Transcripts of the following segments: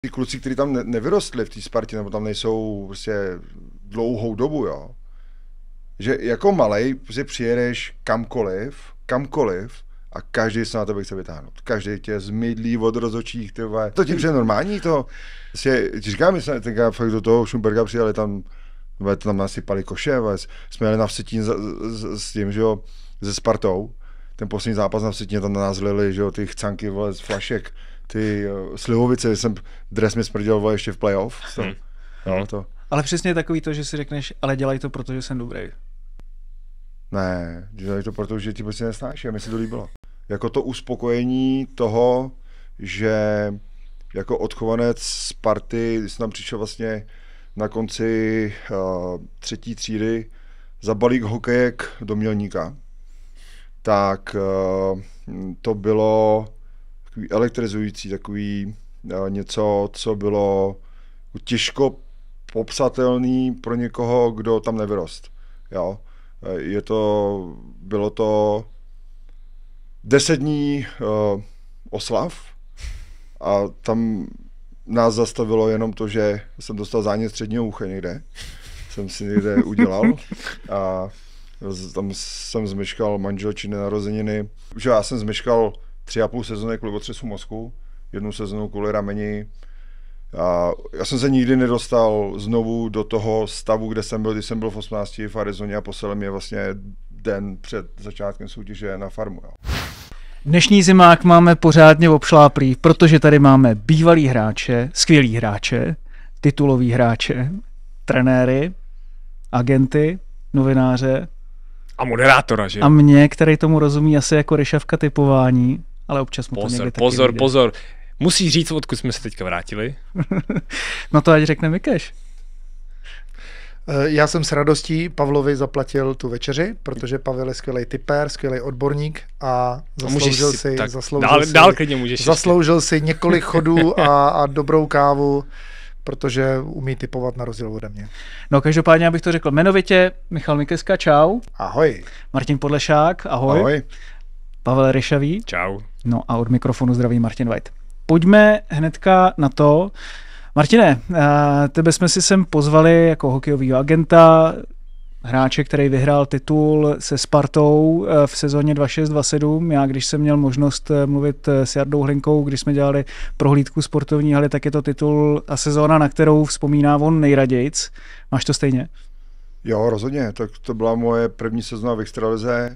Ty kluci, kteří tam nevyrostli v té Spartě, nebo tam nejsou prostě dlouhou dobu, jo. Že jako malej prostě přijedeš kamkoliv a každý se na tebe chce vytáhnout. Každý tě zmydlí od rozhodčích, ty vole. To tím, že je normální to. Prostě, říkám, my jsme tenkrát fakt do toho Šumberka přijeli, tam nasypali koše, jsme jeli na Vsetín s tím, že jo, se Spartou. Ten poslední zápas na Vsetíně tam na nás lili, že jo, ty chcanky, vole, z flašek, ty slivovice, dres mi smrděl, vole, ještě v playoff. No, to. Ale přesně takový to, že si řekneš, ale dělaj to, protože jsem dobrý. Ne, dělej to proto, že ti prostě nesnáš a mi se to líbilo. Jako to uspokojení toho, že jako odchovanec Sparty, když jsem tam přišel vlastně na konci 3. třídy za balík hokejek do Mělníka, tak to bylo takový elektrizující, takový něco, co bylo těžko popsatelný pro někoho, kdo tam nevyrost. Jo? Bylo to 10 dní oslav a tam nás zastavilo jenom to, že jsem dostal zánět středního ucha někde. Jsem si někde udělal a tam jsem zmeškal manželčiny narozeniny. Že já jsem zmeškal 3,5 sezóny kvůli otřesu mozku, 1 sezónu kvůli rameni. A já jsem se nikdy nedostal znovu do toho stavu, kde jsem byl, když jsem byl v 18 v Arizoně a poslal mě vlastně den před začátkem soutěže na farmu. Jo. Dnešní zimák máme pořádně obšláplý, protože tady máme bývalý hráče, skvělý hráče, titulový hráče, trenéry, agenty, novináře. A moderátora, že? A mě, který tomu rozumí asi jako ryšavka typování, ale občas mu to někdy taky vyjde. Pozor. Musíš říct, odkud jsme se teďka vrátili. No to ať řekne Mikeš. Já jsem s radostí Pavlovi zaplatil tu večeři, protože Pavel je skvělý tipér, skvělý odborník a zasloužil si několik chodů a dobrou kávu, protože umí tipovat na rozdíl ode mě. No každopádně, abych to řekl jmenovitě, Michal Mikeska, čau. Ahoj. Martin Podlešák, ahoj. Ahoj. Pavel Ryšavý. Čau. No a od mikrofonu zdraví Martin White. Pojďme hnedka na to. Martine, tebe jsme si sem pozvali jako hokejovýho agenta, hráče, který vyhrál titul se Spartou v sezóně 26-27. Já, když jsem měl možnost mluvit s Jardou Hlinkou, když jsme dělali prohlídku sportovní haly, tak je to titul a sezóna, na kterou vzpomíná on nejradějc. Máš to stejně? Jo, rozhodně. Tak to byla moje první sezóna v extralize,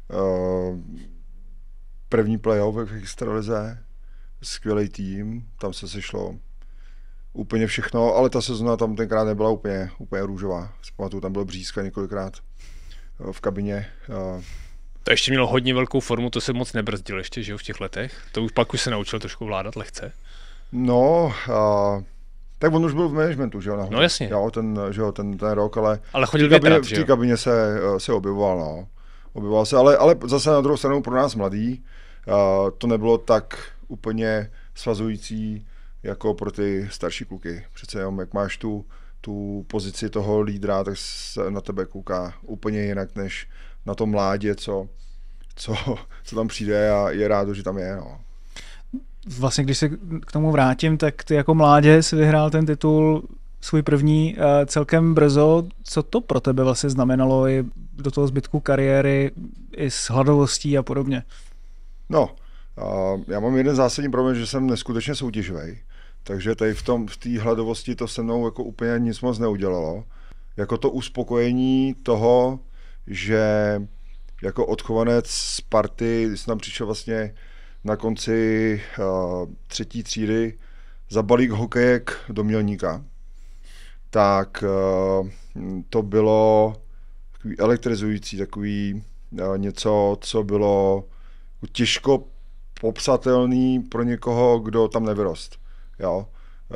první playoff v extralize, skvělý tým, tam se sešlo úplně všechno, ale ta sezona tam tenkrát nebyla úplně růžová. Si pamatuju, tam byl Břízka několikrát v kabině. To ještě mělo hodně velkou formu, to se moc nebrzdil ještě, že jo, v těch letech. To už pak se naučil trošku vládat lehce. No, tak on už byl v managementu, že jo? No jasně. Jo, ten rok, ale chodil větrat, v té kabině se objevoval, no. Objevoval se, ale zase na druhou stranu pro nás mladý, to nebylo tak úplně svazující jako pro ty starší kluky. Přece jenom, jak máš tu pozici toho lídra, tak se na tebe kouká úplně jinak, než na to mládě, co tam přijde a je rád, že tam je. No. Vlastně, když se k tomu vrátím, tak ty jako mládě si vyhrál ten titul svůj první celkem brzo. Co to pro tebe vlastně znamenalo i do toho zbytku kariéry, i s hladovostí a podobně? No, já mám jeden zásadní problém, že jsem neskutečně soutěživý. Takže tady v té hladovosti to se mnou jako úplně nic moc neudělalo. Jako to uspokojení toho, že jako odchovanec Sparty, když jsem tam přišel vlastně na konci 3. třídy za balík hokejek do Mělníka, tak to bylo takový elektrizující, takový něco, co bylo těžko popsatelný pro někoho, kdo tam nevyrost. Jo.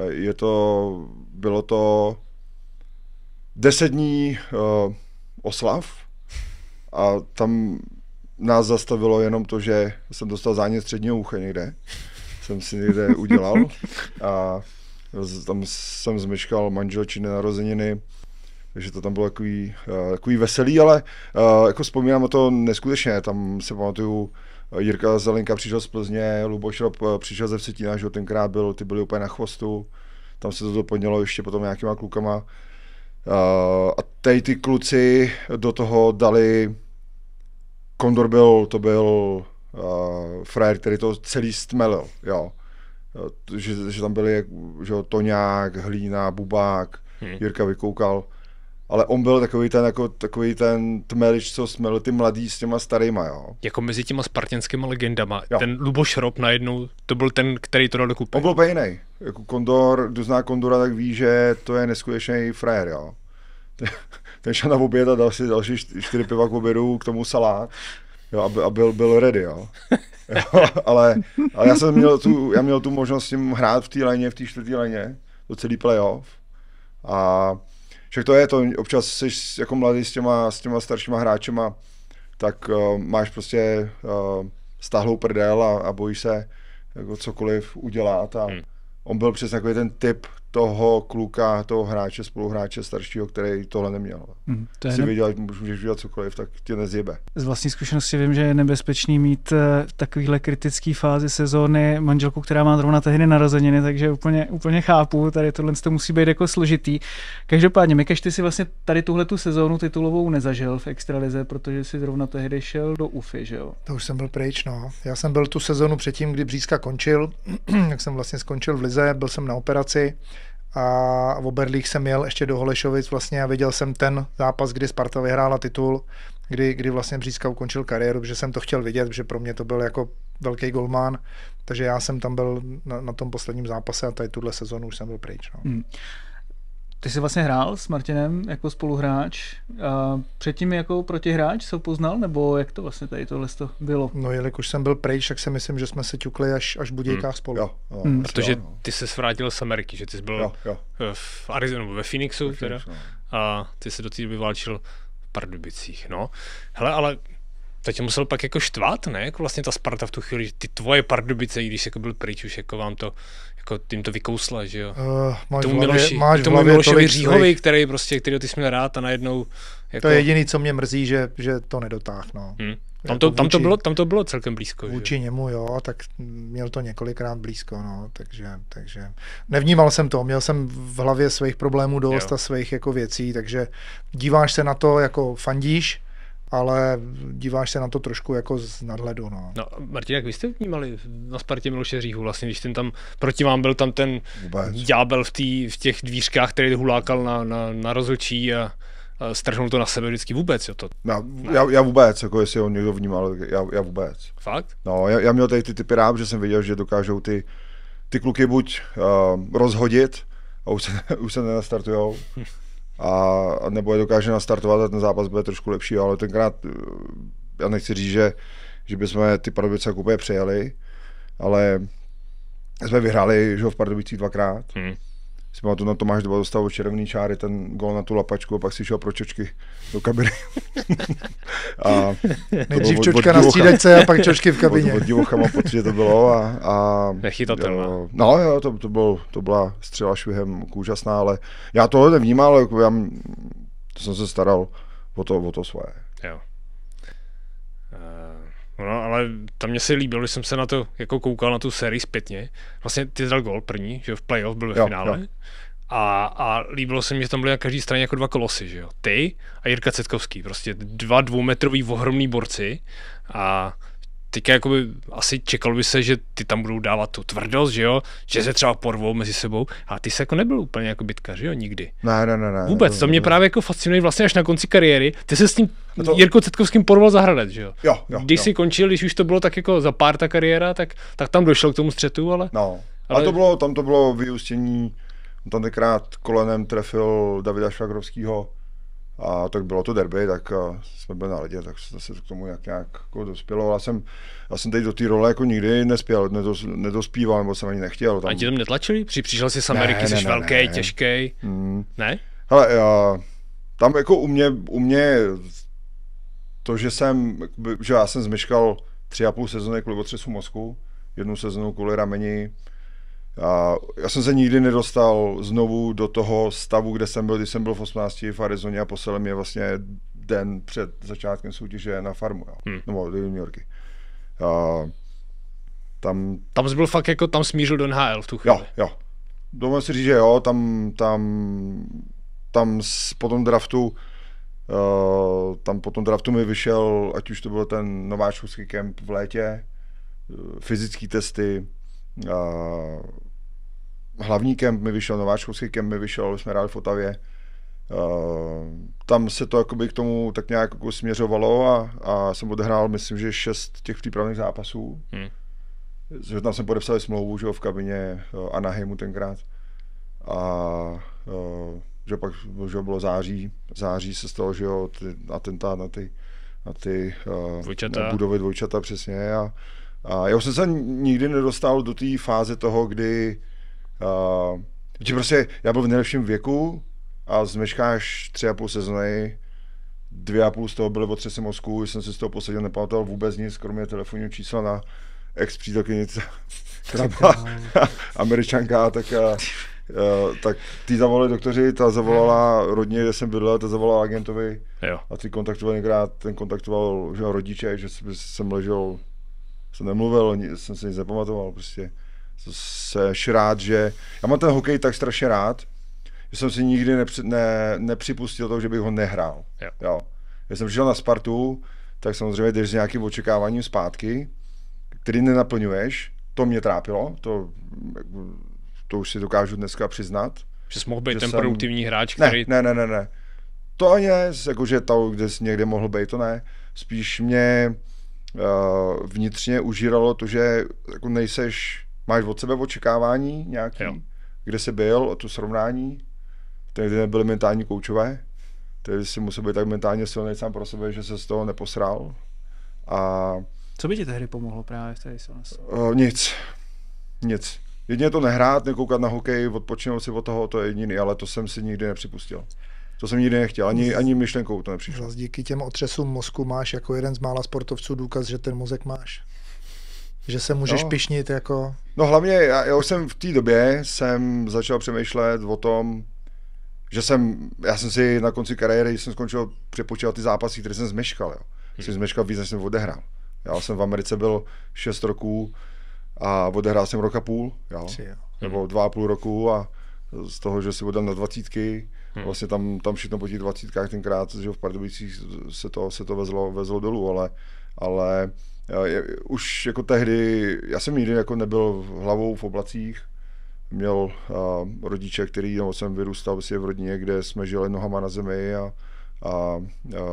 Bylo to 10 dní oslav a tam nás zastavilo jenom to, že jsem dostal zánět středního ucha někde. Jsem si někde udělal a tam jsem zmeškal manželčiny narozeniny, takže to tam bylo takový veselý, ale jako vzpomínám na to neskutečně. Tam se pamatuju, Jirka Zelenka přišel z Plzně, Luboš Rob přišel ze Vsetína, že tenkrát ty byli úplně na chvostu. Tam se to doplnilo ještě potom nějakýma klukama. A tady ty kluci do toho dali, Kondor to byl frajer, který to celý stmelil, jo. Že tam byli že Toňák, Hlína, Bubák, Jirka Vykoukal, ale on byl takový ten tmelič, co smelil ty mladý s těma starýma, jo. Jako mezi těma spartanskými legendama, jo. Ten Luboš Rob najednou, to byl ten, který to dal do kupy. On byl jiný. Jako Kondor, kdo zná Kondora, tak ví, že to je neskutečný frajer, jo. Ten šel na oběd a dal si další 4 piva k obědu, k tomu salát, jo, a byl ready, jo. ale já měl tu možnost s tím hrát v té léně, v té 4. léně, do celý playoff. A však to je to, občas jsi jako mladý s těma staršíma hráčema, tak máš prostě stáhlou prdel a bojíš se jako cokoliv udělat. A on byl přesně takový ten typ toho kluka, toho hráče, spoluhráče staršího, který tohle neměl. Si věděl, že můžeš dělat cokoliv, tak tě nezjebe. Z vlastní zkušenosti vím, že je nebezpečný mít v takovéhle kritické fázi sezóny manželku, která má zrovna tehdy narozeniny, takže úplně chápu, tady tohle to musí být jako složitý. Každopádně, Mikaš, ty si vlastně tady tuhletu sezónu titulovou nezažil v extralize, protože si zrovna tehdy šel do UFI, že jo? To už jsem byl pryč, no. Já jsem byl tu sezónu předtím, kdy Břízka končil, jak jsem vlastně skončil v lize, byl jsem na operaci. A v Oberlích jsem jel ještě do Holešovic vlastně a viděl jsem ten zápas, kdy Sparta vyhrála titul, kdy vlastně Břízka ukončil kariéru, protože jsem to chtěl vidět, protože pro mě to byl jako velký golman, takže já jsem tam byl na tom posledním zápase a tady tuhle sezonu už jsem byl pryč. No. Ty jsi vlastně hrál s Martinem jako spoluhráč. A předtím jako protihráč se ho poznal, nebo jak to vlastně tady tohle bylo? No, jelikož jsem byl pryč, tak si myslím, že jsme se ťukli až v Budějkách spolu. Jo, protože ty se vrátil z Ameriky, že ty jsi byl v Arizonu, ve Phoenixu teda, a ty se do té doby válčil v Pardubicích. No. Hele, ale to tě musel pak jako štvát, ne? Jako vlastně ta Sparta v tu chvíli, že ty tvoje Pardubice, i když jako byl pryč, už jako vám to jako tím to vykousla, že jo? Tomu Milošovi Říhovi, který ty jsi měl rád a najednou jako... To je jediný, co mě mrzí, že to nedotáhl, no. Tam to bylo celkem blízko. Vůči němu, jo, tak měl to několikrát blízko, no, takže nevnímal jsem to, měl jsem v hlavě svých problémů dost a svých jako věcí, takže díváš se na to, jako fandíš, ale díváš se na to trošku jako z nadhledu. No, Martin, jak vy jste vnímali na Spartě Miloše Říhu, vlastně, když ten tam proti vám byl tam ten ďábel v těch dvířkách, který hulákal na rozhodčí a strhnul to na sebe vždycky vůbec, jo? Já vůbec, jako jestli ho někdo vnímal, já vůbec. Fakt? No, já měl tady ty typy rád, že jsem viděl, že dokážou ty kluky buď rozhodit a už se nenastartujou, a nebo je dokáže nastartovat a ten zápas bude trošku lepší, ale tenkrát, já nechci říct, že bychom ty Pardubice úplně přejeli, ale jsme vyhráli, že v Pardubicích 2krát. Jsme tu na Tomáš Doba dostal od červený čáry ten gól na tu lapačku a pak si šel pro čočky do kabiny. Nejdřív čočka na střídačce a pak čočky v kabině. Od divocha mám pocit, že to bylo. Nechytatelná. No jo, to byla střela švihem úžasná, ale já tohle nevnímal, jako to jsem se staral o to svoje. Jo. No, ale tam mě se líbilo, když jsem se na to jako koukal na tu sérii zpětně. Vlastně ty dal gól první, že v playoff byl ve finále. Jo. A líbilo se mi, že tam byly na každé straně jako 2 kolosy, že jo. Ty a Jirka Cetkovský, prostě 2 dvoumetrový ohromný borci a teďka jakoby asi čekalo by se, že ty tam budou dávat tu tvrdost, že jo, že se třeba porvou mezi sebou, a ty se jako nebyl úplně jako bitka, že jo, nikdy. Ne. Vůbec, to mě právě jako fascinuje vlastně až na konci kariéry, ty se s tím Jirkou Cetkovským porval za Hradec, že jo. Když si končil, když už to bylo tak jako za pár ta kariéra, tak tam došlo k tomu střetu, ale... No, ale tam to bylo vyústění, tam tenkrát kolenem trefil Davida Švagrovskýho, a tak bylo to derby, tak jsme byli na ledě, tak se k tomu nějak jako dospělo. Já jsem teď do té role jako nikdy nespěl, nedospíval, nebo jsem ani nechtěl. A ti tam netlačili? Přišel jsi z Ameriky, jsi velký, těžký. Ne? Hele, tam jako u mě to, že já jsem zmeškal 3,5 sezóny kvůli otřesu mozku, 1 sezónu kvůli rameni. Já jsem se nikdy nedostal znovu do toho stavu, kde jsem byl, když jsem byl v 18 v Arizoně a poslali mě vlastně den před začátkem soutěže na farmu, nebo do juniorky. Tam jsi byl fakt jako, tam smířil do NHL v tu chvíli. Jo. Dovolím si říct, že jo, tam po tom draftu mi vyšel, ať už to byl ten nováčkovský kemp v létě, fyzické testy, hlavní kemp mi vyšel, nováčkovský kemp mi vyšel, jsme hráli v Otavě. Tam se to jakoby k tomu tak nějak jako směřovalo a jsem odehrál, myslím, že 6 těch přípravných zápasů. Že tam jsem podepsal smlouvu, že v kabině Anaheimu tenkrát. A že pak že bylo září se stalo, že jo, atentát na ty budovy dvojčata přesně. A já jsem se nikdy nedostal do té fáze toho, kdy prostě já byl v nejlepším věku a zmeškáš 3,5 sezony, 2,5 z toho byly otřesy mozku, jsem si z toho posledního nepamatoval vůbec nic, kromě telefonního čísla na ex-přítelkyni, která byla Američanka, tak ty zavolali doktoři, ta zavolala rodně, kde jsem bydlel, ta zavolala agentovi a ty kontaktoval některát, ten kontaktoval že rodiče, že jsem ležel, jsem nemluvil, jsem se nic nepamatoval, prostě jsem rád, že já mám ten hokej tak strašně rád, že jsem si nikdy nepřipustil to, že bych ho nehrál. Jo. Když jsem přišel na Spartu, tak samozřejmě jdeš s nějakým očekáváním zpátky, který nenaplňuješ, to mě trápilo, to už si dokážu dneska přiznat. Že jsi mohl být ten produktivní hráč, který... Ne. To ani ne, jakože to, kde jsi někde mohl být, to ne. Spíš mě vnitřně užíralo to, že jako máš od sebe očekávání nějaký, kde jsi byl, to srovnání, tehdy nebyly mentální koučové, tehdy si musel být tak mentálně silný sám pro sebe, že se z toho neposral. A co by ti tehdy pomohlo právě v té silnosti? Nic. Jedině to nehrát, nekoukat na hokej, odpočinout si od toho, to je jediný, ale to jsem si nikdy nepřipustil. To jsem nikdy nechtěl, ani myšlenkou to nepřišlo. Díky těm otřesům mozku máš jako jeden z mála sportovců důkaz, že ten mozek máš. Že se můžeš pišnit jako... No hlavně, já už jsem v té době začal přemýšlet o tom, že já jsem si na konci kariéry, když jsem skončil, přepočítal ty zápasy, které jsem zmeškal. Jo. Jsem zmeškal víc, než jsem odehrál. Já jsem v Americe byl 6 roků a odehrál jsem rok a půl, nebo 2,5 roku a z toho, že si odal na 20, vlastně tam všechno po těch 20 tenkrát, že v Pardubicích se to vezlo dolů, ale už jako tehdy, já jsem nikdy jako nebyl hlavou v oblacích, měl rodiče, jsem vyrůstal v rodině, kde jsme žili nohama na zemi a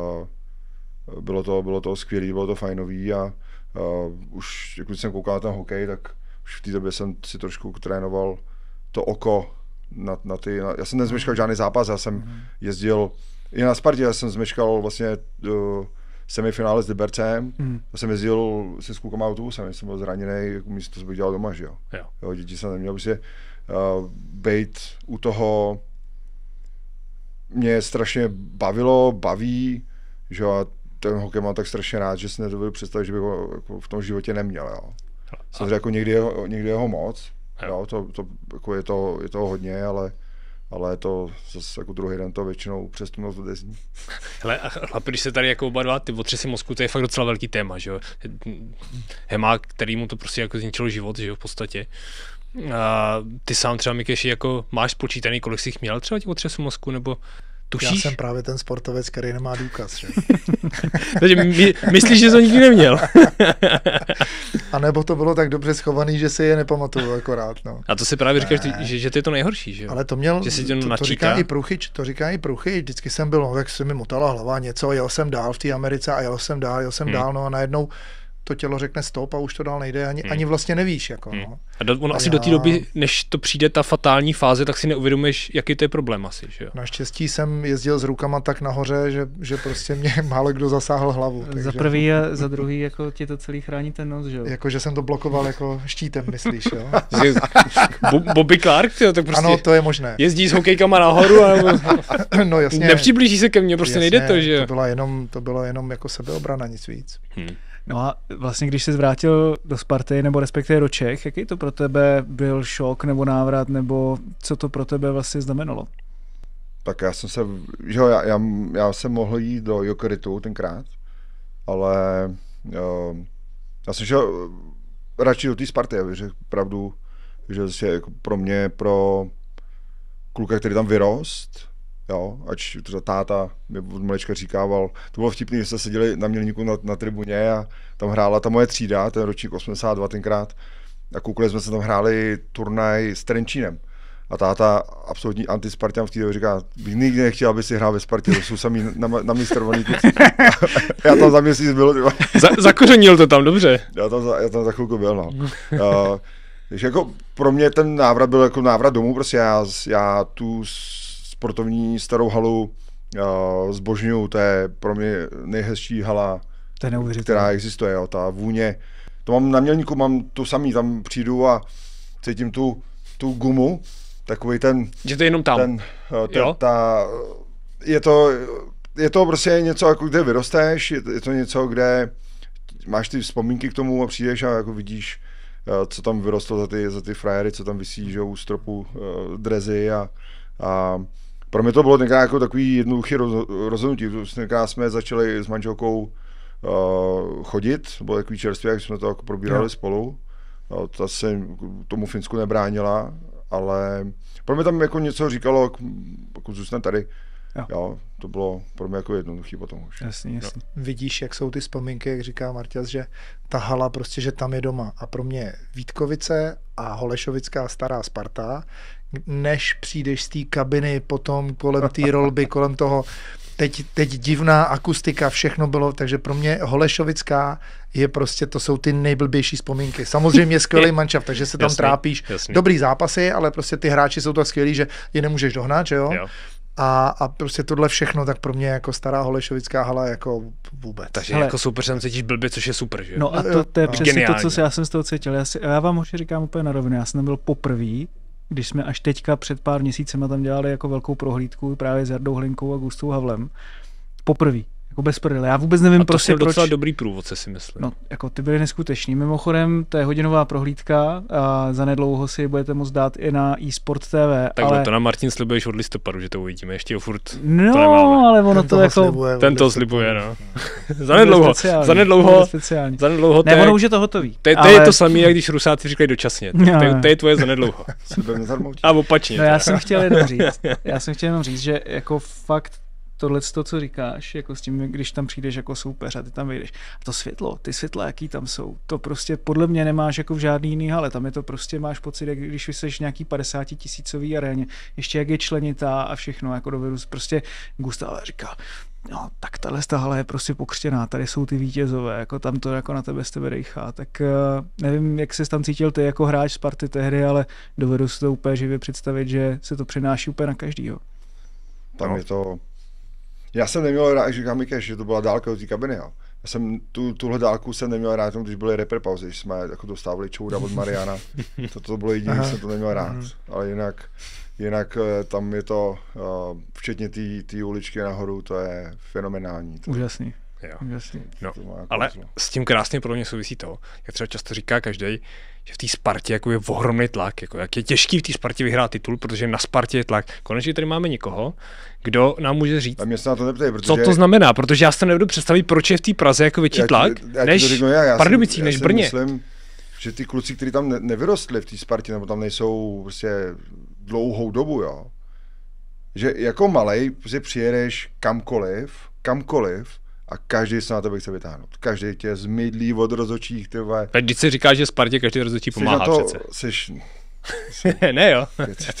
bylo to skvělé, bylo to fajnový a už když jsem koukal na ten hokej, tak už v té době jsem si trošku trénoval to oko já jsem nezmeškal žádný zápas, já jsem jezdil i na Spartě, já jsem zmeškal vlastně semifinále s Libercem, já jsem jezdil se s klukama autobusem, jsem byl zraněný, místo to bych dělal doma, že jo. Děti jsem neměl, prostě bejt u toho mě strašně baví, že jo, a ten hokej mám tak strašně rád, že si nedovedu představit, že bych ho jako v tom životě neměl, jo. Samozřejmě jako někdy je ho moc, jo, to jako je to hodně, ale to zase jako druhý den to většinou přes tu noc odezní. Hele, a chlapi, když se tady jako oba dva, ty otřesy mozku, to je fakt docela velký téma, že jo. Hemák, který mu to prostě jako zničilo život, že jo, v podstatě. A ty sám třeba, Mikeši, jako máš spočítaný, kolik jsi jich měl třeba těch otřesů mozku, nebo tušíš? Já jsem právě ten sportovec, který nemá důkaz, že? Takže myslíš, že to nikdy neměl? A nebo to bylo tak dobře schovaný, že si je nepamatuju akorát, no. A to si právě říkáš, že to je to nejhorší, že jo? Ale to říká i Pruchyč, vždycky jsem byl, no, tak se mi motala hlava něco, jel jsem dál v té Americe a jel jsem dál, no a najednou to tělo řekne stop a už to dál nejde, ani vlastně nevíš, jako, no. A asi do té doby, než to přijde ta fatální fáze, tak si neuvědomíš, jaký to je problém asi, že jo? Naštěstí jsem jezdil s rukama tak nahoře, že prostě mě málo kdo zasáhl hlavu. Takže... Za prvý a za druhý, jako ti to celý chrání ten nos, že jo? Jako, že jsem to blokoval jako štítem, myslíš, jo? Bobby Clark, jo, tak prostě... Ano, to je možné. Jezdí s hokejkama nahoru a... No jasně. Nepřiblíží se ke mně, prostě jasně, nejde to, že jo? To bylo jenom jako sebeobrana, nic víc. No a vlastně, když jsi vrátil do Sparty, nebo respektive do Čech, jaký to pro tebe byl šok nebo návrat, nebo co to pro tebe vlastně znamenalo? Tak já jsem mohl jít do Jokeritu tenkrát, ale Já jsem šel radši do té Sparty, abych řekl pravdu, že vlastně jako pro mě, pro kluka, který tam vyrost, jo, ač to táta mi od malička říkával, to bylo vtipný, že jsme seděli na Mělníku na tribuně a tam hrála ta moje třída, ten ročník 82 tenkrát, a koukali jsme se tam hráli turnaj s Trenčínem. A táta, absolutní antispartian v té době, říká, bych nikdy nechtěl, aby si hrál ve Spartě, to jsou samý namístrovaný kluci. Já tam za měsíc byl. Zakořenil to tam, dobře. Já tam za chvilku byl, no. Takže jako pro mě ten návrat byl jako návrat domů, prostě já tu sportovní starou halu zbožňuju, to je pro mě nejhezčí hala, která existuje, jo, ta vůně. To mám na Mělníku, mám to samý, tam přijdu a cítím tu gumu, takový ten... Že to je jenom tam. Je to prostě něco, jako kde vyrosteš, je to něco, kde máš ty vzpomínky k tomu a přijdeš a jako vidíš, co tam vyrostlo za ty frajery, co tam visí, že u stropu drezy a pro mě to bylo tenkrát jako takový jednoduchý rozhodnutí. Tenkrát jsme začali s manželkou chodit, bylo takový čerstvě, jak jsme to jako probírali spolu. Ta se tomu Finsku nebránila, ale pro mě tam jako něco říkalo, jako zůstane tady. Jo, to bylo pro mě jako jednoduchý potom už. Jasně. Vidíš, jak jsou ty vzpomínky, jak říká Marťas, že ta hala prostě, že tam je doma. A pro mě Vítkovice a Holešovická stará Sparta, než přijdeš z té kabiny, potom kolem té rolby, kolem toho, teď divná akustika, všechno bylo, takže pro mě Holešovická je prostě, to jsou ty nejblbější vzpomínky. Samozřejmě skvělý manšaft, takže se tam trápíš. Jasný. Dobrý zápasy, ale prostě ty hráči jsou tak skvělí, že je nemůžeš dohnat, že jo? A prostě tohle všechno, tak pro mě jako stará Holešovická hala jako vůbec. Takže jako super, že tam cítíš blbě, což je super, že? No a to je přesně geniální. to, co já jsem z toho cítil. Já vám už říkám úplně na rovinu, já jsem byl poprvý, když jsme až teďka před pár měsícema tam dělali jako velkou prohlídku právě s Jardou Hlinkou a Gustou Havlem. Poprvý. Jako bez prdele. Já vůbec nevím, prostě proč. Docela proč. Dobrý průvodce, si myslím. No, jako ty byly neskuteční. Mimochodem, to je hodinová prohlídka a zanedlouho si budete moct dát i na eSport TV. Takhle ale... to na Martin slibuješ od listopadu, že to uvidíme. Ještě ho furt no, to nemáme. Ale ono to jako... Ten to slibuje, no. Zanedlouho. Ne, ono už je to hotový. To je to samé, jak když Rusáci říkají dočasně. To je tvoje zanedlouho. A opačně. No, já jsem chtěl jenom říct, že jako fakt tohle, co říkáš, jako s tím, když tam přijdeš jako soupeř a ty tam vyjdeš. A to světlo, ty světla, jaký tam jsou, to prostě podle mě nemáš jako v žádný jiný hale. Tam je to prostě, máš pocit, jak když vyseš nějaký 50 000 aréně, ještě jak je členitá a všechno, jako dovedu, prostě Gustav říká, no, tak tahle hala je prostě pokřtěná, tady jsou ty vítězové, jako tam to jako na tebe z tebe dejchá, tak nevím, jak ses tam cítil ty jako hráč Sparty tehdy, ale dovedu si to úplně živě představit, že se to přináší úplně na každýho. Tam je to... Já jsem neměl rád, říkám Mikeš, že to byla dálka do té kabiny, jo. Já jsem tuhle dálku jsem neměl rád, když byly rapper pauzy, když jsme jako dostávali čouda od Mariana, to bylo jediné, že jsem to neměl rád, ale jinak tam je to, včetně té uličky nahoru, to je fenomenální. Úžasný. Jasný. No, ale s tím krásně pro mě souvisí to, jak třeba často říká každý, že v té Spartě jako je ohromný tlak, jako jak je těžký v té Spartě vyhrát titul, protože na Spartě je tlak. Konečně tady máme někoho, kdo nám může říct, co to znamená, protože já si nebudu představit, proč je v té Praze jako větší tlak, než Pardubicích, než Brně. Myslím, že ty kluci, kteří tam nevyrostli v té Spartě, nebo tam nejsou prostě dlouhou dobu, jo, že jako malej prostě přijedeš kamkoliv, a každý se na tebe chce vytáhnout. Každý tě zmydlí od rozhodčích, ty vole. Když si říkáš, že Spartě každý rozhodčí pomáhá přece. Ne jo.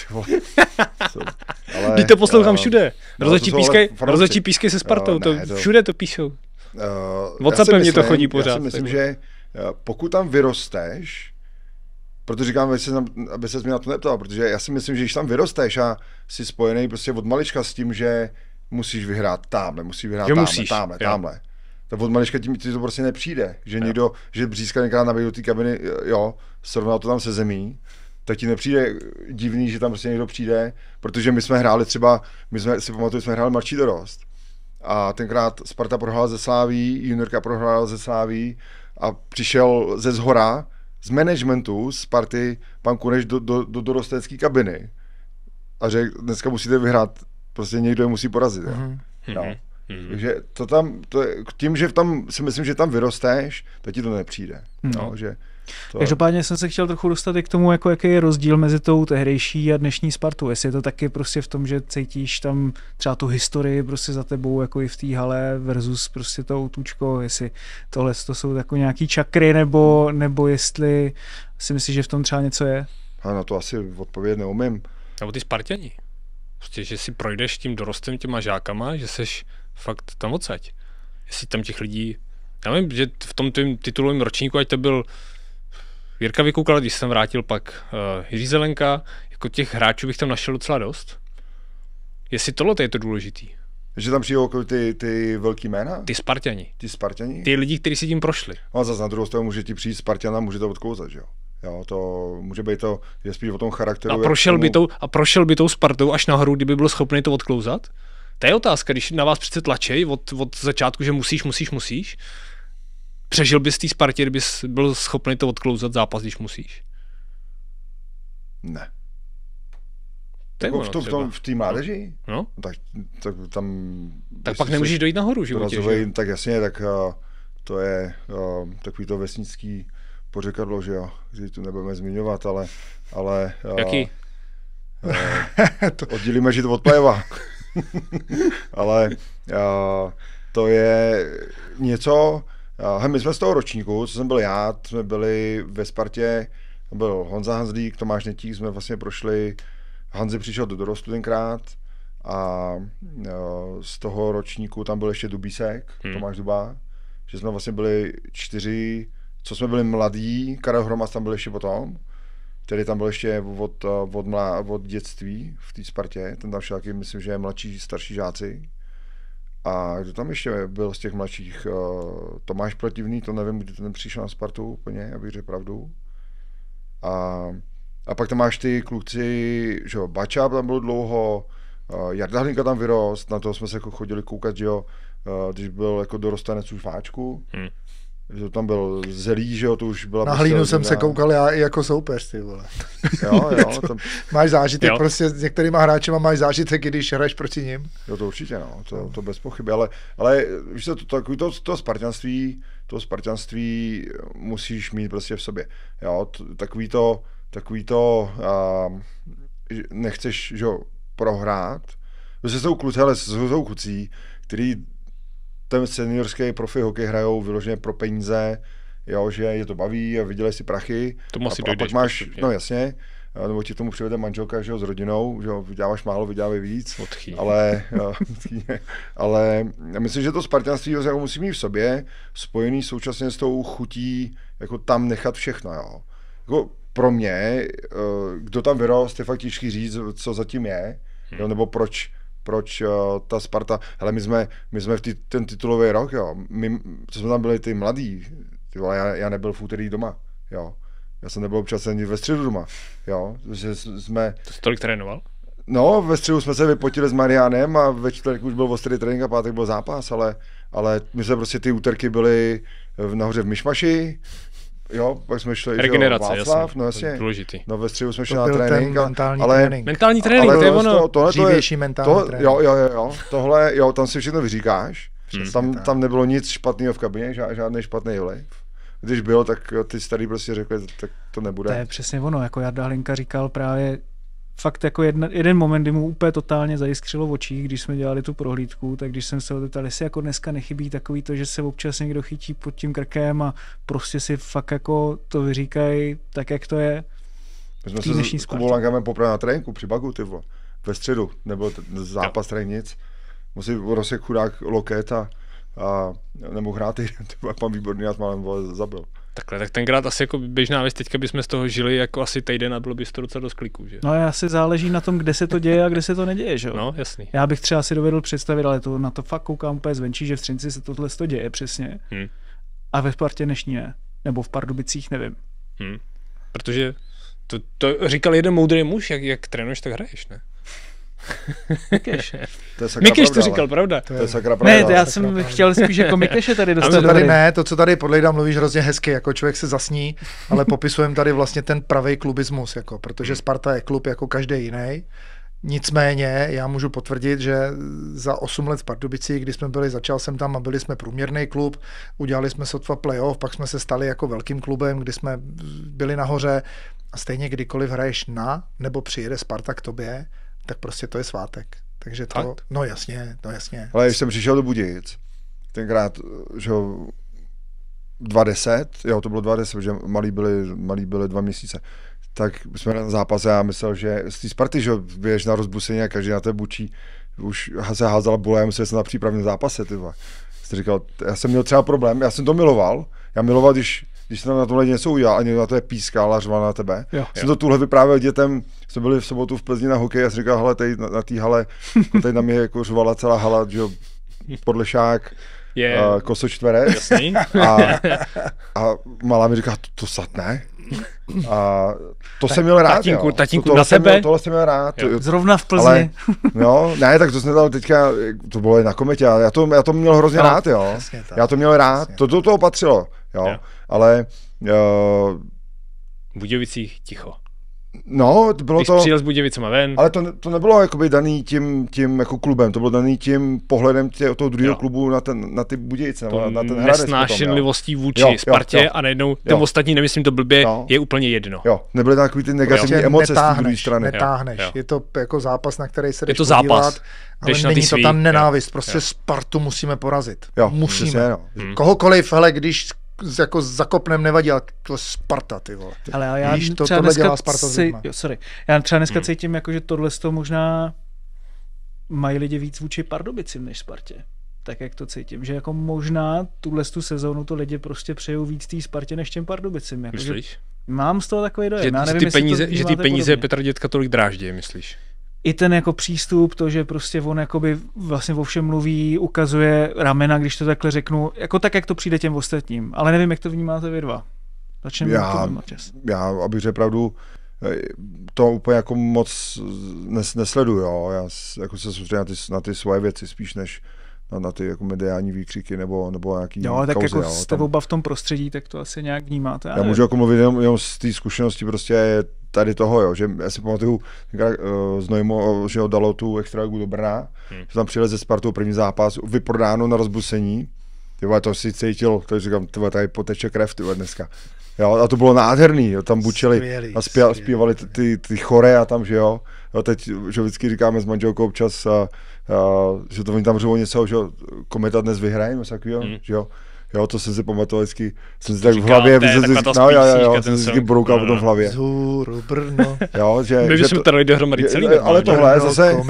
Když to poslouchám všude. Rozhodčí pískej se Spartou, všude to píšou. WhatsAppem mě to chodí pořád. Já si myslím, že pokud tam vyrosteš, protože říkám, aby se mě na to neptal, protože já si myslím, že když tam vyrosteš a jsi spojený prostě od malička s tím, že musíš vyhrát tamhle, tamhle. Tak od malička ti to prostě nepřijde, že někdo, že Břízka někdy nabíjí do té kabiny, jo, srovnal to tam se zemí, tak ti nepřijde divný, že tam prostě někdo přijde, protože my jsme hráli třeba, si pamatuju, jsme hráli mladší dorost. A tenkrát Sparta prohrála ze Sláví, juniorka prohrála ze Sláví a přišel ze zhora, z managementu Sparty pan Kuneš do dorostecké kabiny a řekl, dneska musíte vyhrát, prostě někdo je musí porazit. Jo. Takže tím, že tam si myslím, že tam vyrosteš, tak ti to nepřijde. No, že Každopádně jsem se chtěl trochu dostat i k tomu, jako jaký je rozdíl mezi tou tehdejší a dnešní Spartou. Jestli je to taky prostě v tom, že cítíš tam třeba tu historii prostě za tebou, jako i v té hale versus prostě to Outučko, jestli tohle to jsou jako nějaký čakry, nebo jestli si myslíš, že v tom třeba něco je? A na to asi odpovědět neumím. Nebo ty Sparťani. Prostě, že si projdeš tím dorostem, těma žákama, že seš fakt tam odsaď. Jestli tam těch lidí, já vím, že v tom tvým titulovém ročníku, ať to byl Jirka Vykoukal, když jsem vrátil pak Jiří Zelenka, jako těch hráčů bych tam našel docela dost. Jestli tohle je to důležitý. Že tam přijdou ty velký jména? Ty Sparťani. Ty lidi, kteří si tím prošli. No a zase na druhou stranu může ti přijít Sparťana, může to odkouzat, že jo? Jo, to může být to, je spíš o tom charakteru. A prošel by tou Spartou až nahoru, kdyby byl schopný to odklouzat? To je otázka, když na vás přece tlačej od začátku, že musíš. Přežil bys té Spartě, kdyby byl schopný to odklouzat zápas, když musíš? Ne. Jako v té mládeži? No. Tak tam... Tak pak nemůžeš dojít nahoru v životě, že? Tak jasně, tak to je takový to vesnický pořekadlo, že jo, že tu nebudeme zmiňovat, ale jaký? Oddělíme žít od pleva. Ale to je něco, my jsme z toho ročníku, co jsem byl já, jsme byli ve Spartě, byl Honza Hanzlík, Tomáš Netík, jsme vlastně prošli, Hanzi přišel do dorostu tenkrát a z toho ročníku tam byl ještě Dubísek, Tomáš Duba, že jsme vlastně byli 4, co jsme byli mladí, Karel Hromas tam byl ještě potom, který tam byl ještě od dětství v té Spartě, ten tam šel taky, myslím, že je mladší, starší žáci. A kdo tam ještě byl z těch mladších? Tomáš Protivný, to nevím, kdy ten přišel na Spartu úplně, abych řekl pravdu. A pak tam máš ty kluci, že jo, Bača tam byl dlouho, Jarda Hlinka tam vyrost, na toho jsme se jako chodili koukat, že jo, když byl jako dorostanec už váčku. Že tam byl Zelí, že jo, to už byla... Na Hlínu jsem se koukal já i jako soupeř, ty vole. Jo. Tam... Máš zážitek, prostě s některýma hráčema máš zážitek, když hraješ proti nim. Jo, to určitě, no, to bez pochyby, ale víš co, to spartanství musíš mít prostě v sobě, jo, takový to nechceš, že jo, prohrát, protože jsou kluci, který ten seniorský profi hokej hrajou vyloženě pro peníze, jo, že je to baví a vydělají si prachy. A pak máš, no jasně, nebo ti tomu přivede manželka, že jo, s rodinou, že jo, vyděláváš málo, vydělávají víc, ale myslím, že to spartanství jako musí mít v sobě, spojený současně s tou chutí, jako tam nechat všechno, jo. Jako pro mě, kdo tam vyrost, je fakt těžký říct, co zatím je, jo, nebo proč ta Sparta, hele, my jsme v ten titulový rok, jo, co jsme tam byli ty mladí, já nebyl v úterý doma, jo, já jsem nebyl občas ani ve středu doma, jo, že jsme... To jsi tolik trénoval? No, ve středu jsme se vypotili s Mariánem a ve čtvrtek už byl ostrý trénink a pátek byl zápas, ale my jsme prostě ty úterky byli nahoře v Myšmaši, jo, pak jsme šli regenerace, Václav, jasný, no jasně. Důležitý. No ve středu jsme šli to na trénink, mentální trénink, to je ono. Dřívější mentální trénink. Jo, tohle, jo, tam si všechno vyříkáš. Tam nebylo nic špatného v kabině, žádný špatný vliv. Když bylo, tak ty starý prostě řekli, tak to nebude. To je přesně ono, jako Jarda Hlinka říkal právě fakt jako jeden moment, kdy mu úplně totálně zajiskřilo v očích, když jsme dělali tu prohlídku, tak když jsem se odeptal, jestli jako dneska nechybí takový to, že se občas někdo chytí pod tím krkem a prostě si fakt jako to vyříkají tak, jak to je. My jsme se s Kubou Langamem poprvé na tréninku při Bagu, ty vole, ve středu, nebyl zápas, trénink nic. Musí rozsek chudák loket a nemohl hrát, pan Výborný nás málem zabil. Takhle, tak tenkrát asi jako běžná věc, teďka bychom z toho žili jako asi týden a bylo by to docela dost kliků, že? No asi záleží na tom, kde se to děje a kde se to neděje, že jo? No, jasný. Já bych třeba si dovedl představit, ale na to fakt koukám úplně zvenčí, že v Třinci se tohle děje přesně. A ve Spartě dnešní ne. Nebo v Pardubicích nevím. Protože to říkal jeden moudrý muž, jak trénuješ, tak hraješ, ne? Mikeš to říkal, pravda? To je sakra pravda. Ne, já jsem chtěl spíš jako Mikeše tady dostat. To, co tady podlejda mluvíš hrozně hezky, jako člověk se zasní, ale popisujeme tady vlastně ten pravej klubismus, jako, protože Sparta je klub jako každý jiný. Nicméně já můžu potvrdit, že za 8 let v Pardubicích, kdy jsme byli, začal jsem tam a byli jsme průměrný klub, udělali jsme sotva playoff, pak jsme se stali jako velkým klubem, kdy jsme byli nahoře a stejně kdykoliv hraješ nebo přijede Sparta k tobě, tak prostě to je svátek. Takže to, no jasně. Ale když jsem přišel do Budějic, tenkrát, že 2010, jo, to bylo 2010, že malí byli 2 měsíce, tak jsme na zápase a já myslel, že z té Sparty, že běžeš na rozbusení a každý na té bučí, už se házala bole, já myslel, že jsem na přípravném zápase, ty vole. Jste říkal, já jsem měl třeba problém, já jsem to miloval, když jsem na tomhle něco udělal a někdo na to je pískal a řval na tebe. Jsem to tuhle vyprávěl dětem, jsme byli v sobotu v Plzni na hokej a jsem říkal, hele, tady na té hale, tady na mě jako řvala celá hala, že Podlešák, Kosočtvere. A malá mi říká, to snad ne. A to jsem měl rád, tatínku na tebe? Tohle jsem měl rád. Jo. Zrovna v Plzni. Ale, no, ne, tak to jsem dal teďka, to bylo na Kometě, já to měl hrozně rád, jo. Já to měl rád, to do toho patřilo, jo. Ale... V Budějovicích ticho. No, bylo když to... přijel s Budějovicema ven. Ale to nebylo jakoby daný tím jako klubem, to bylo daný tím pohledem toho druhého klubu na ty Budějice, na ten Hradec. Nesnášenlivostí vůči Spartě a najednou těm ostatní, nemyslím to blbě, je úplně jedno. Jo, nebyly takový ty negativní emoce z té druhé strany. Netáhneš, je to jako zápas, na který se jdeš podívat, ale není to ta nenávist, prostě Spartu musíme porazit. Musíme. Kohokoliv, hele, když jako zakopnem nevadí, ale to je Sparta, ty vole. Ale já víš, tohle dělá Sparta Já třeba dneska cítím, jako, že tohle to možná mají lidi víc vůči Pardubicím než Spartě. Tak jak to cítím, že jako možná tu sezónu to lidi prostě přejou víc té Spartě než těm Pardubicím. Jako, myslíš? Mám z toho takový dojem. Že ty peníze Petra Dětka tolik dráždí, myslíš? I ten jako přístup, to, že prostě on jakoby vlastně o všem mluví, ukazuje ramena, když to takhle řeknu, jako tak, jak to přijde těm ostatním. Ale nevím, jak to vnímáte vy dva. Já, abych řekl pravdu, to úplně jako moc nesleduju, jo. Já jako se soustředím na ty svoje věci spíš než na ty jako mediální výkřiky nebo nějaký jo, tak kauzy. Jako jste oba v tom prostředí, tak to asi nějak vnímáte. Já můžu jako mluvit jenom z té zkušenosti prostě tady toho, jo, že já si pamatuju, Znojmo, že ho dalo tu extraligu do Brna, že tam přijeli ze Spartou první zápas, vyprodáno na rozbusení, tyhle, to si cítil, to říkám, tyhle, tady poteče krev, tyhle, dneska. Jo, a to bylo nádherný, jo, tam bučili a zpívali ty chore a tam, že jo, teď, že vždycky říkáme s manželkou občas, že to oni tam řvou něco, že Kometa dnes vyhraje, něco takového, že jo. Jo, to jsem si pamatoval vždycky, jsem si tak v hlavě, jsem si vždycky broukal potom v hlavě. Zůru, Brno. Jo, že my bychom to dali dohromady celý. Ale tohle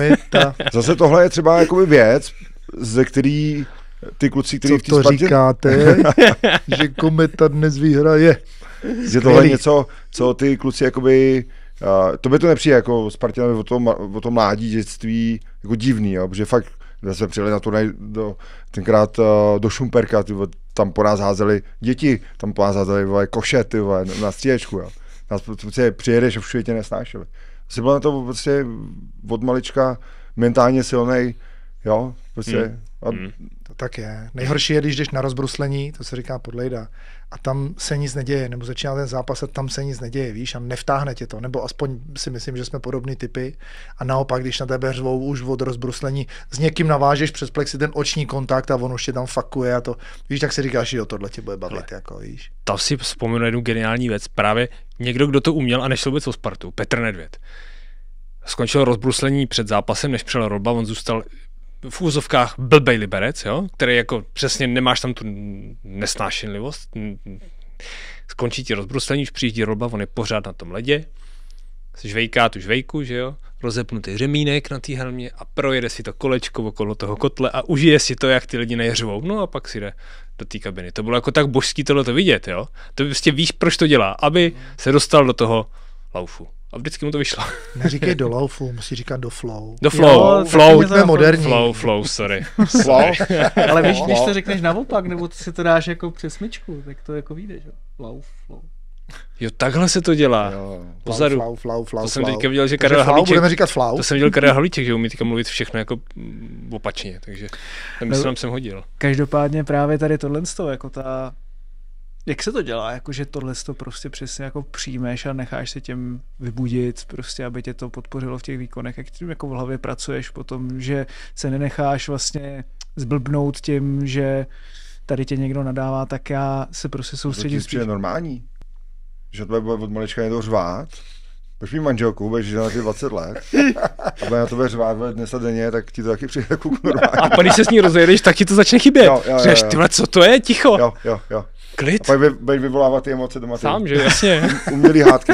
zase tohle je třeba jakoby věc, ze který ty kluci, kteří v té Spartě... Co to říkáte, že Kometa dnes vyhraje? Že tohle je něco, co ty kluci jakoby... to by to nepřijde jako Spartanovi o tom mládí dětství jako divný, jo, protože fakt jsme přijeli na turnaj tenkrát do Šumperka, tam po nás házeli děti, tam po nás házeli koše, na střídečku, jo. Nás prostě přijedeš a všude tě nesnášeli. Jsi byl na to prostě od malička mentálně silnej, jo, prostě. To tak je. Nejhorší je, když jdeš na rozbruslení, to se říká podlejda, a tam se nic neděje, nebo začíná ten zápas a tam se nic neděje, víš, a nevtáhne tě to, nebo aspoň si myslím, že jsme podobný typy. A naopak, když na tebe řvou už od rozbruslení, s někým navážeš přes plexi ten oční kontakt a on už tě tam fakuje a to, víš, tak si říkáš, jo, tohle tě bude bavit, jako, víš. To si vzpomenu jednu geniální věc, právě někdo, kdo to uměl a nešel vůbec o Spartu, Petr Nedvěd. Skončil rozbruslení před zápasem, než přijel Rolba, on zůstal v úzovkách blbej liberec, jo, který jako přesně nemáš tam tu nesnášenlivost. Skončí ti rozbruslení, už přijíždí Rolba, on je pořád na tom ledě, žvejká tu žvejku, že jo, rozepnutý řemínek na té helmě a projede si to kolečko okolo toho kotle a užije si to, jak ty lidi neřvou. No a pak si jde do té kabiny. To bylo jako tak božský tohleto vidět, jo. To prostě víš, proč to dělá, aby se dostal do toho laufu. A vždycky mu to vyšlo. Neříkej do laufu, musí říkat do flow. Do flow, flow, to je moderní. Flow, sorry. Ale víš, když to řekneš naopak, nebo si to dáš jako přes smyčku, tak to jako vyjde, že? Flow. Jo, takhle se to dělá. Pozadu. Flow. To jsem teďka viděl, že Karel Havlíček... Budeme říkat flow. To jsem viděl Karel Havlíček, že umí teďka mluvit všechno jako opačně, takže tam jsem hodil. Každopádně právě tady tohle jako Jak se to dělá? Jakože tohle to prostě přesně jako přijmeš a necháš se tím vybudit, prostě, aby tě to podpořilo v těch výkonech. Jak tím jako v hlavě pracuješ potom, že se nenecháš vlastně zblbnout tím, že tady tě někdo nadává, tak já se prostě soustředím. To je normální, že to bude od malička někdo řvát. Budeš mít manželku, budeš žít na ty 20 let a bude na tebe řvát dnes a denně, tak ti to taky přijde jako normální. A pak když se s ní rozjedeš, tak ti to začne chybět. Říkáš, tyhle, co to je? Ticho. Jo. Klid. A pak budeš vyvolávat ty emoce doma. Sám, že jasně. Umělý hádky.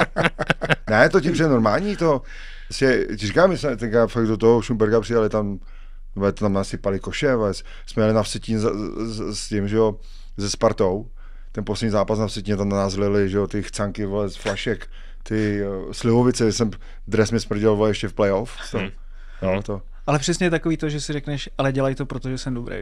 Ne, to ti přijde normální, to ti říkám, my jsme tenkrát fakt do toho Šumberga přijeli, tam nasypali koše, jsme jeli na Vsetín s tím, že jo, se Spartou, ten poslední zápas na Vsetíně, tam na nás lili, že jo, ty chcanky, z flašek, ty slivovice, dres mi smrděl ještě v playoff. No, to. Ale přesně takový to, že si řekneš, ale dělaj to, protože jsem dobrý.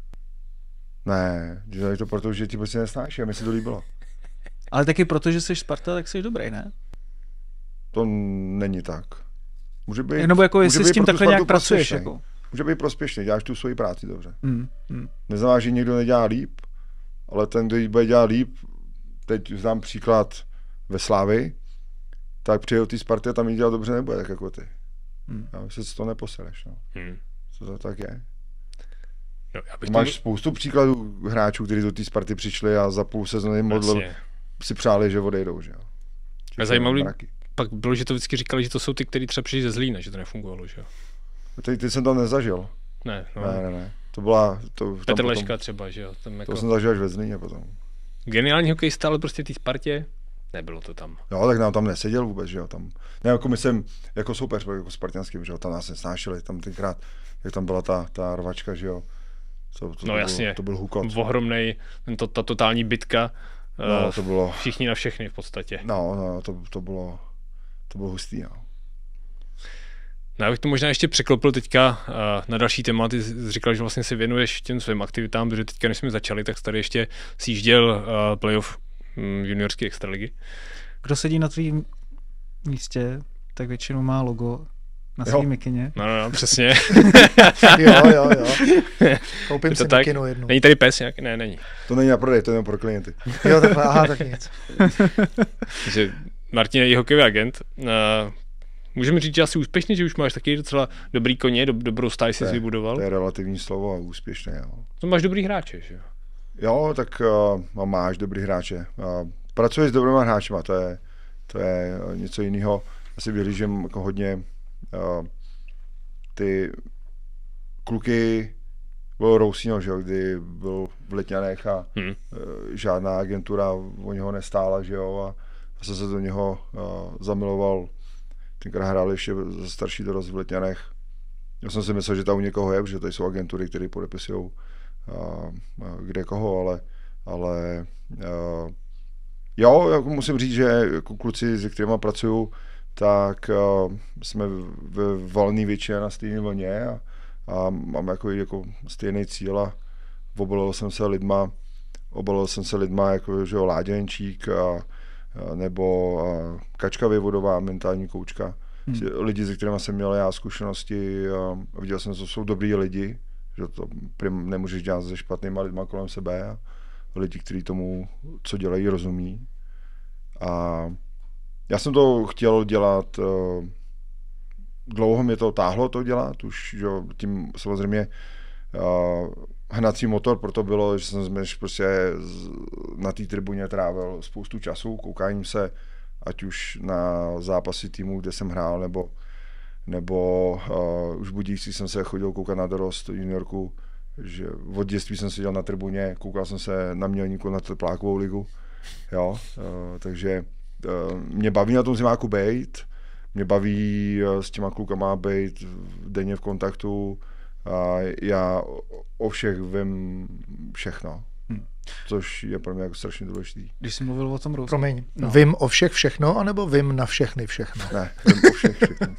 Ne, dělaj to proto, že ti prostě nesnáš a mi se to líbilo. Ale taky proto, že jsi Sparta, tak jsi dobrý, ne? To není tak. Může být, nebo jako jestli s tím takhle nějak pracuješ. Jako. Může být prospěšný, děláš tu svoji práci dobře. Neznamená, že někdo nedělá líp, ale ten, kdo bude dělat líp, teď znám příklad ve Slávii, tak přijde do té Sparty a tam jí dělat dobře nebude, tak jako ty. Já myslím, že to neposereš. No. To tak je. No, máš spoustu příkladů hráčů, kteří do té Sparty přišli a za půl sezóny modlil si přáli, že odejdou. Že jo. Zajímavý pak bylo, že to vždycky říkali, že to jsou ty, kteří třeba přišli ze Zlína, že to nefungovalo. Že jo. Ty jsem to nezažil. Ne. To byla... Petr Leška třeba, že jo. To jsem zažil až ve Zlíně potom. Geniální hokejista, ale prostě v té Spartě nebylo to tam. Jo, tak nám tam neseděl vůbec, že jo. Tam, ne, jako myslím, jako soupeř, jako spartanským, že jo, tam nás nesnášeli, tam tenkrát, jak tam byla ta rvačka, že jo. No jasně, to byl hukot. Ohromnej, ta totální bitka, no, to bylo... všichni na všechny v podstatě. No, to bylo hustý, no. No, já bych to možná ještě překlopil teďka na další téma. Ty jsi říkal, že vlastně se věnuješ těm svým aktivitám, protože teďka, než jsme začali, tak tady ještě sjížděl playoff juniorské extraligy. Kdo sedí na tvým místě, tak většinou má logo na svý mikině. No, přesně. jo. Koupím si mikinu jednu. Není tady pes nějak? Ne, není. To není na prodej, to je pro klienty. Jo, takhle, aha, tak nic. Takže Martin je i hokejový agent. Můžeme říct, že asi úspěšný, že už máš taky docela dobrý koně, dobrou stáj si vybudoval. To je relativní slovo a úspěšný, jo. To máš dobrý hráče, že jo? Jo, tak máš dobrý hráče. Pracuješ s dobrýma hráčima, to je něco jiného. Asi vyhlížím jako hodně ty kluky, byl Rousino, že jo, kdy byl v Letňanech a žádná agentura o něho nestála, že jo, a jsem se do něho zamiloval. Tenkrát hrál ještě za starší dorost v Letňanech. Já jsem si myslel, že tam u někoho je, protože tady jsou agentury, které podepisují kde koho, ale jo, jako musím říct, že jako kluci, se kterými pracuju, tak jsme ve valné většině na stejné vlně a mám jako stejný cíl a obalil jsem se lidma jako že Láďa Jenčík nebo Kačka Vyvodová, mentální koučka. Lidi, se kterými jsem měl já zkušenosti a viděl jsem, že to jsou dobrý lidi, že to nemůžeš dělat se špatnýma lidma kolem sebe a lidi, kteří tomu, co dělají, rozumí. A já jsem to chtěl dělat, dlouho mě to táhlo to dělat, už že tím samozřejmě hnací motor proto bylo, že jsem prostě na té tribuně trávil spoustu času, koukáním se ať už na zápasy týmu, kde jsem hrál, nebo už v Budějcích jsem se chodil koukat na dorost juniorku, že od dětství jsem seděl na tribuně, koukal jsem se na Mělníku na Teplákovou ligu, jo, takže mě baví na tom zimáku bejt, mě baví s těma klukama bejt denně v kontaktu a já o všech vím všechno. Což je pro mě jako strašně důležitý. Když jsi mluvil o tom Rousku. Promiň, vím o všech všechno, anebo vím na všechny všechno? Ne, vím o všech všechno.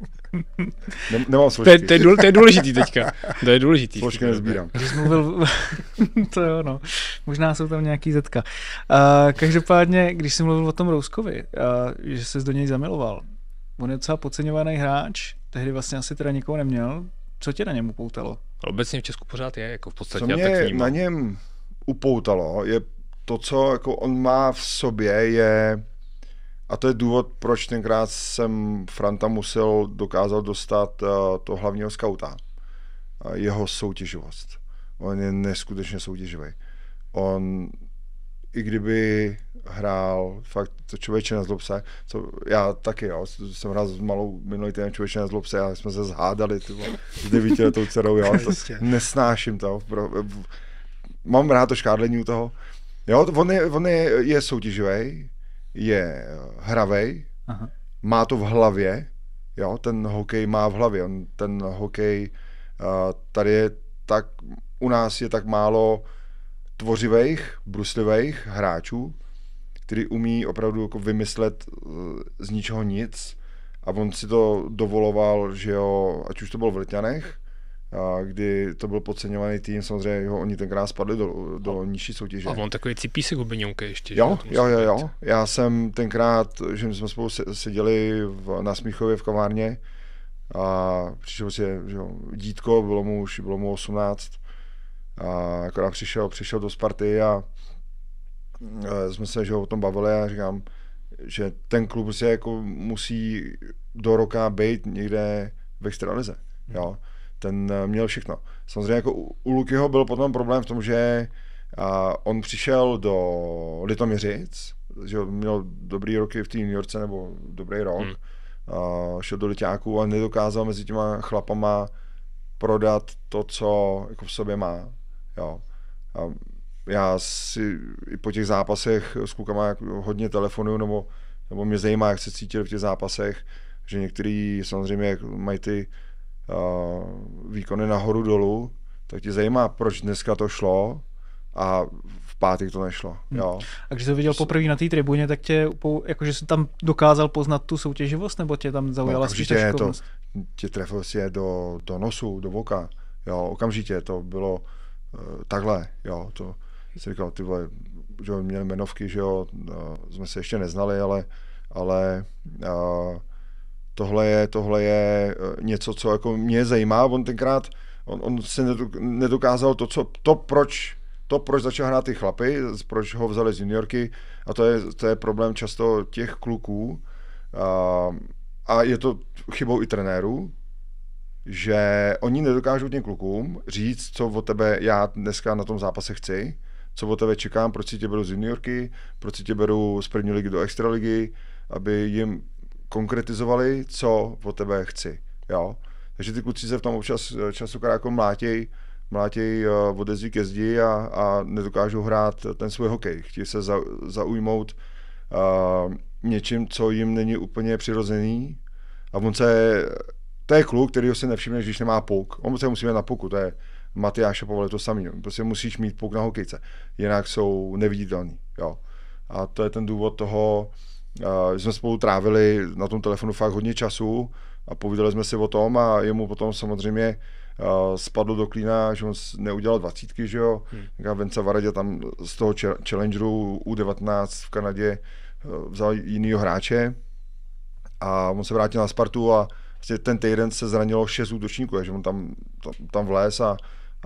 Nemám složky. To je důležitý teďka. To je důležitý. Složky nezbírám. Když jsi mluvil, to jo, no. Možná jsou tam nějaký zetka. Každopádně, když jsi mluvil o tom Rouskovi, že jsi do něj zamiloval, on je docela podceňovaný hráč, tehdy vlastně asi teda nikoho neměl. Co tě na něm upoutalo? Obecně v Česku pořád je, jako v podstatě. Co mě na něm upoutalo, je to, co jako on má v sobě, je, a to je důvod, proč tenkrát jsem Franta musel dokázat dostat toho hlavního skauta. Jeho soutěživost. On je neskutečně soutěživý. On, i kdyby hrál, fakt to Člověče nezlob se, já taky, jo, jsem hrál s malou minulý týden Člověče nezlob se, a jsme se zhádali s 9letou dcerou, jo, to nesnáším to. Mám rád to škádlení u toho. Jo, on je soutěživý, je hravej, má to v hlavě, jo, ten hokej má v hlavě, ten hokej tady je tak, u nás je tak málo tvořivých, bruslivých hráčů, který umí opravdu jako vymyslet z ničeho nic, a on si to dovoloval, že jo, ať už to bylo v Letňanech, kdy to byl podceňovaný tým, samozřejmě oni tenkrát spadli do nižší soutěže. A on takový cipísek hubeňounky ještě. Jo. Já jsem tenkrát, že jsme spolu seděli na Smíchově v kavárně a přišel si, že jo, dítko, bylo mu 18, a akorát přišel do Sparty a jsme se, že o tom bavili, a říkám, že ten klub se jako musí do roka být někde v extralize, jo. Ten měl všechno. Samozřejmě jako u Lukyho byl potom problém v tom, že on přišel do Litoměřic, že měl dobrý roky v té New Yorkce, nebo dobrý rok, šel do Liťáků a nedokázal mezi těma chlapama prodat to, co jako v sobě má. Jo. A já si i po těch zápasech s klukama jako hodně telefonuju, nebo mě zajímá, jak se cítili v těch zápasech, že některý samozřejmě mají ty výkony nahoru dolů, tak tě zajímá, proč dneska to šlo a v pátek to nešlo. Jo. A když jsi to viděl poprvé na té tribuně, tak tě, jakože jsi tam dokázal poznat tu soutěživost, nebo tě tam zaujala spíš ta šikovnost? Tě trefil si je do nosu, do voka. Jo, okamžitě to bylo takhle. Jo, to jsi říkal, ty vole, že měli jmenovky, že jo, jsme se ještě neznali, ale tohle je něco, co jako mě zajímá. On tenkrát, on se nedokázal proč začal hrát ty chlapy, proč ho vzali z juniorky, a to je problém často těch kluků, a je to chybou i trenérů, že oni nedokážou těm klukům říct, co od tebe já dneska na tom zápase chci, co od tebe čekám, proč si tě beru z juniorky, proč si tě beru z první ligy do extraligy, aby jim konkretizovali, co od tebe chci. Jo? Takže ty kluci se v tom občas častokrát jako mlátěj ode zdi ke zdi a nedokážou hrát ten svůj hokej. Chtějí se zaujmout něčím, co jim není úplně přirozený, a to je kluk, kterýho si nevšimneš, když nemá puk. On se musí mít na puku, to je Matyáš Povole to samý. Prostě musíš mít puk na hokejce, jinak jsou neviditelný. Jo. A to je ten důvod toho, jsme spolu trávili na tom telefonu fakt hodně času a povídali jsme si o tom, a jemu potom samozřejmě spadlo do klína, že on neudělal 20, že jo. Vence Varadě tam z toho challengeru U19 v Kanadě vzal jinýho hráče a on se vrátil na Spartu a ten týden se zranilo 6 útočníků, takže on tam vlez a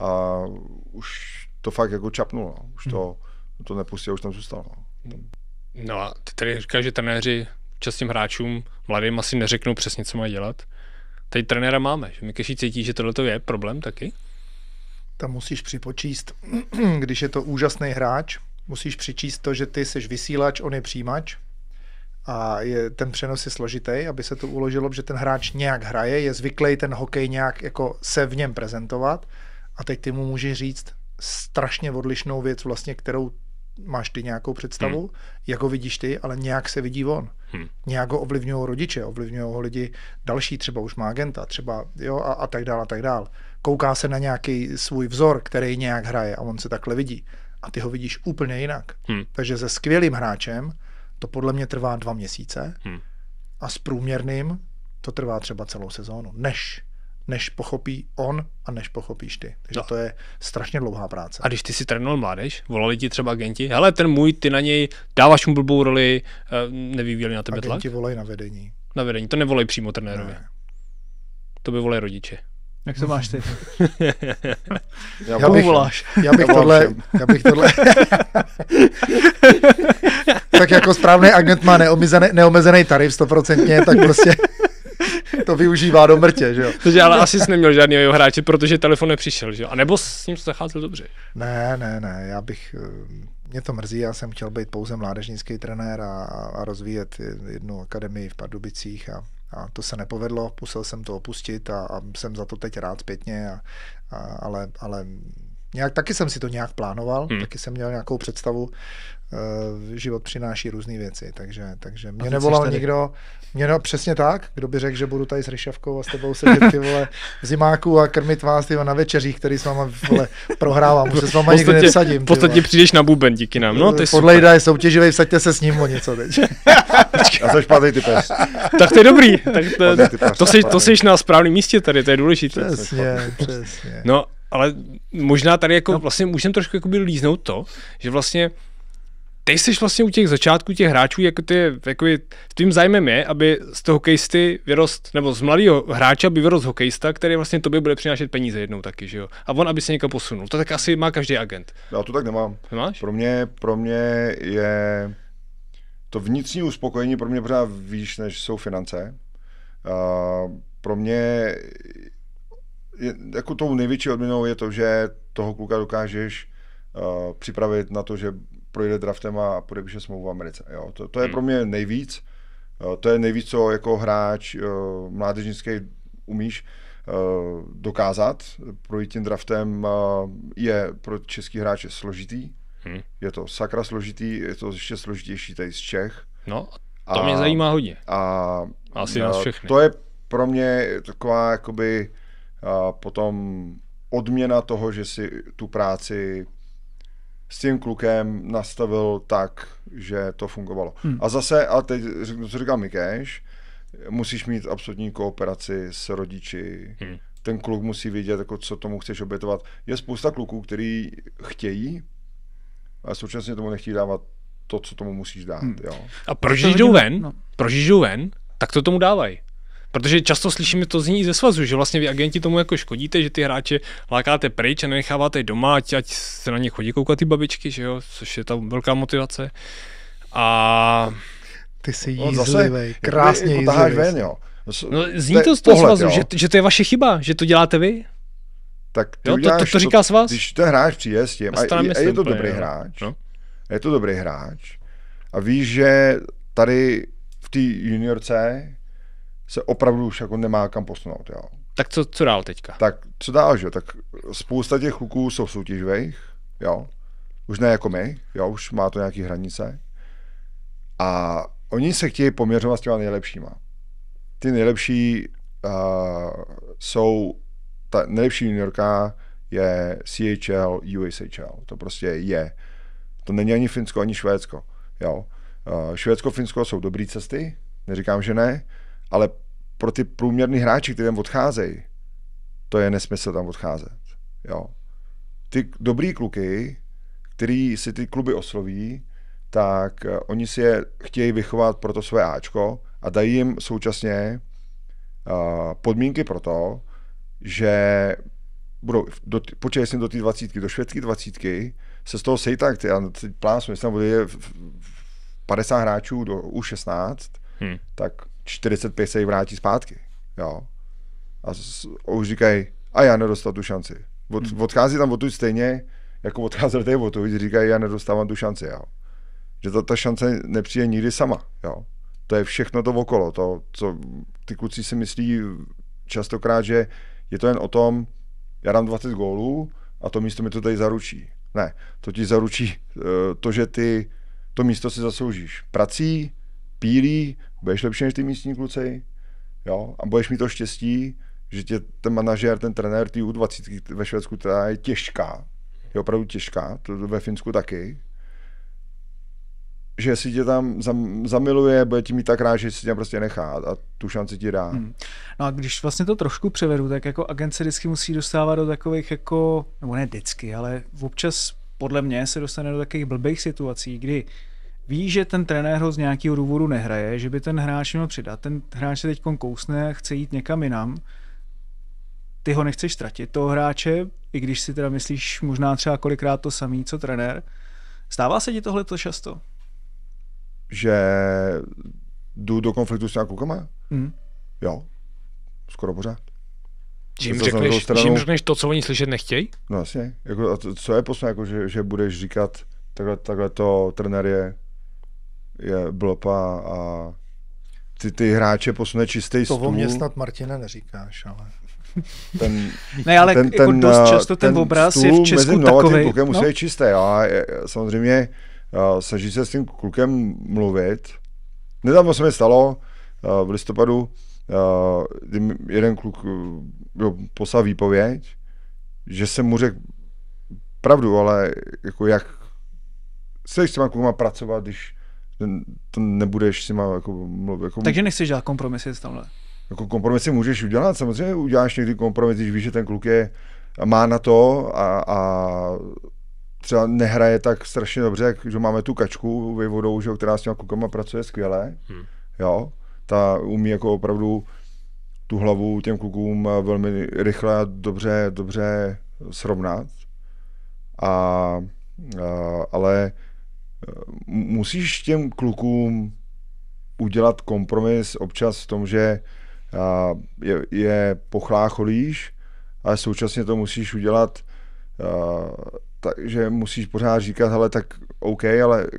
už to fakt jako čapnul. Už to nepustil, už tam zůstal. No a ty tady říkáš, že trenéři častým hráčům mladým asi neřeknou přesně, co mají dělat. Teď trenéra máme, že Mikeši cítí, že tohle je problém taky? Tam musíš připočíst, když je to úžasný hráč, musíš přičíst to, že ty jsi vysílač, on je přijímač, a ten přenos je složitý, aby se to uložilo, že ten hráč nějak hraje, je zvyklý ten hokej nějak jako se v něm prezentovat, a teď ty mu můžeš říct strašně odlišnou věc vlastně, kterou máš ty nějakou představu, jak ho vidíš ty, ale nějak se vidí on. Nějak ho ovlivňují rodiče, ovlivňují ho lidi další, třeba už má agenta, třeba jo, a tak dál a tak dál. Kouká se na nějaký svůj vzor, který nějak hraje, a on se takhle vidí. A ty ho vidíš úplně jinak. Takže se skvělým hráčem to podle mě trvá 2 měsíce a s průměrným to trvá třeba celou sezónu, než pochopí on a než pochopíš ty. Takže to je strašně dlouhá práce. A když ty si trénoval mládež, volali ti třeba agenti, hele, ten můj, ty na něj dáváš mu blbou roli, nevyvíjeli na tebe tlak? Agenti volají na vedení. Na vedení, to nevolají přímo trenérovi. Ne. To by volají rodiče. Jak to máš ty? Já bych tohle tak jako správný agent má neomezený tarif 100%, tak prostě to využívá do mrtě, že jo. Takže ale asi jsi neměl žádného hráče, protože telefon nepřišel, že jo. A nebo s ním zacházel dobře. Ne, mě to mrzí, já jsem chtěl být pouze mládežnický trenér a rozvíjet jednu akademii v Pardubicích a to se nepovedlo, musel jsem to opustit a jsem za to teď rád zpětně, ale nějak, taky jsem si to nějak plánoval, taky jsem měl nějakou představu, život přináší různé věci, takže mě nevolal nikdo, přesně tak, kdo by řekl, že budu tady s Ryšavkou a s tebou sedět ty vole v zimáku a krmit vás ty na večeřích, který s váma vole prohrávám, už se s váma nikdy nevsadím. V podstatě přijdeš na buben díky nám, no to je podle Jda je soutěživej, vsaďte se s ním o něco teď. Já jsem špatný types. Tak to je dobrý, to jsi na správném místě tady, to je důležité. Přesně. No, ale možná tady jako vlastně můžeme trošku jakoby líznout to, že vlastně teď jsi vlastně u těch začátků těch hráčů, jako tvým zájmem je, aby z toho hokejisty vyrost, nebo z mladého hráče by vyrost hokejista, který vlastně tobě bude přinášet peníze jednou taky, že jo? A on, aby se někam posunul. To tak asi má každý agent. Já to tak nemám. Nemáš? Pro mě je to vnitřní uspokojení pro mě pořád výš, než jsou finance. Pro mě jako tou největší odměnou je to, že toho kluka dokážeš připravit na to, že projde draftem a podepíše smlouvu v Americe. Jo. To je pro mě nejvíc. To je nejvíc, co jako hráč mládežnický umíš dokázat. Projít tím draftem je pro český hráče složitý. Je to sakra složitý, je to ještě složitější tady z Čech. No, to mě zajímá hodně. Asi nás všechny. To je pro mě taková jakoby potom odměna toho, že si tu práci s tím klukem nastavil tak, že to fungovalo. A zase, a teď co říkal Mikeš, musíš mít absolutní kooperaci s rodiči. Ten kluk musí vědět, jako, co tomu chceš obětovat. Je spousta kluků, který chtějí, ale současně tomu nechtějí dávat to, co tomu musíš dát. Jo. A proč jdou ven, tak to tomu dávají. Protože často slyšíme to zní ze svazu, že vlastně vy agenti tomu jako škodíte, že ty hráče lákáte pryč a nenecháváte je doma, ať se na ně chodí koukat ty babičky, že jo, což je ta velká motivace. A ty jsi jízlivej, krásně jízlivej. Ven, jo. No, zní to z toho svazu, že to je vaše chyba, že to děláte vy? Tak ty jo, to říká svaz? Když ten hráč přijde s tím, a je to dobrý hráč, je to dobrý hráč a víš, že tady v té juniorce se opravdu už jako nemá kam posunout, jo. Tak co dál teďka? Tak co dál, že? Tak spousta těch kluků jsou soutěživých, jo. Už ne jako my, jo, už má to nějaký hranice. A oni se chtějí poměřovat s těma nejlepšíma. Ty nejlepší jsou, ta nejlepší juniorka je CHL, USHL, to prostě je. To není ani Finsko, ani Švédsko, jo. Švédsko, Finsko jsou dobré cesty, neříkám, že ne, ale pro ty průměrný hráči, kteří tam odcházejí, to je nesmysl tam odcházet. Jo. Ty dobrý kluky, který si ty kluby osloví, tak oni si je chtějí vychovat pro to své Ačko a dají jim současně podmínky pro to, že budou, počítají si do té 20, do švédské 20, se z toho sejtak, já plán jsem, jestli tam bude 50 hráčů do U16, tak 45 se jí vrátí zpátky. Jo. A už říkají, a já nedostal tu šanci. Odchází tam odtud stejně, jako odcházel tady odtud, říkají, já nedostávám tu šanci. Jo. Že ta šance nepřijde nikdy sama. Jo. To je všechno to okolo. To, co ty kluci si myslí častokrát, že je to jen o tom, já dám 20 gólů a to místo mi to tady zaručí. Ne, to ti zaručí to, že ty to místo si zasloužíš prací, pílí, budeš lepší než ty místní kluci, jo, a budeš mít to štěstí, že tě ten manažer, ten trenér, ty U20 ve Švédsku, která je těžká, je opravdu těžká, to ve Finsku taky, že si tě tam zamiluje, bude ti mít tak rád, že si tě prostě nechá a tu šanci ti dá. No a když vlastně to trošku převedu, tak jako agent se vždycky musí dostávat do takových jako, nebo ne vždycky, ale občas podle mě se dostane do takových blbých situací, kdy ví, že ten trenér ho z nějakého důvodu nehraje, že by ten hráč měl přidat. Ten hráč se teď kousne, chce jít někam jinam. ty ho nechceš ztratit, toho hráče, i když si teda myslíš možná třeba kolikrát to samý, co trenér. Stává se ti tohleto často? Že jdu do konfliktu s nějakou klukama? Jo, skoro pořád. Že jim řekneš to, co oni slyšet nechtějí? No jasně. Jako, a co je posledně, jako, že budeš říkat, takhle to trenér je blopa a ty hráče posune čistý stůl. To o mě snad, Martine, neříkáš, ale... Ne, ale jako dost často ten obraz je v Česku takovej. Mezi klukem musí být čistý. A samozřejmě snaží se s tím klukem mluvit. Nedávno se mi stalo v listopadu, jeden kluk poslal výpověď, že jsem mu řekl pravdu, ale jako jak se s těma klukama pracovat, když to nebudeš s nima jako mluvit. Jako, takže nechceš dělat kompromisy s tomhle? Jako kompromisy můžeš udělat, samozřejmě uděláš někdy kompromis, když víš, že ten kluk má na to a třeba nehraje tak strašně dobře, že máme tu Kačku Vejvodou, že, která s těma klukama pracuje skvěle. Jo, ta umí jako opravdu tu hlavu těm klukům velmi rychle a dobře srovnat. Ale musíš těm klukům udělat kompromis občas v tom, že je pochlácholíš, ale současně to musíš udělat takže musíš pořád říkat, hele, tak OK, ale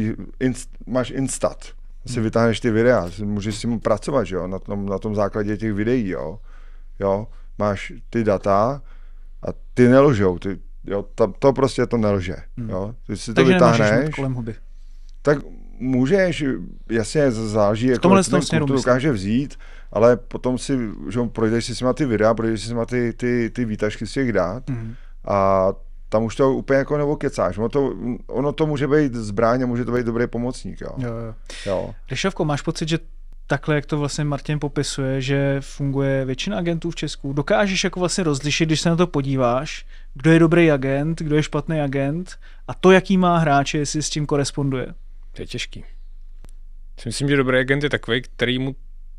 máš Instat, si vytáhneš ty videa, můžeš si mu pracovat, jo, na tom základě těch videí, jo, máš ty data a ty nelžou, to prostě to nelže, jo, ty si to vytáhneš, kolem huby. Tak můžeš, jasně, záleží, jako ten to dokáže vzít, ale potom si, že projdeš si s ty videa, projdeš si s ty výtažky z těch dat a tam už to úplně jako nevokecáš. Ono to může být zbraň a může to být dobrý pomocník. Jo. Ryšavko, máš pocit, že takhle, jak to vlastně Martin popisuje, že funguje většina agentů v Česku, dokážeš jako vlastně rozlišit, když se na to podíváš, kdo je dobrý agent, kdo je špatný agent a to, jaký má hráče, jestli s tím koresponduje? To je těžký. Myslím, že dobrý agent je takový, který mu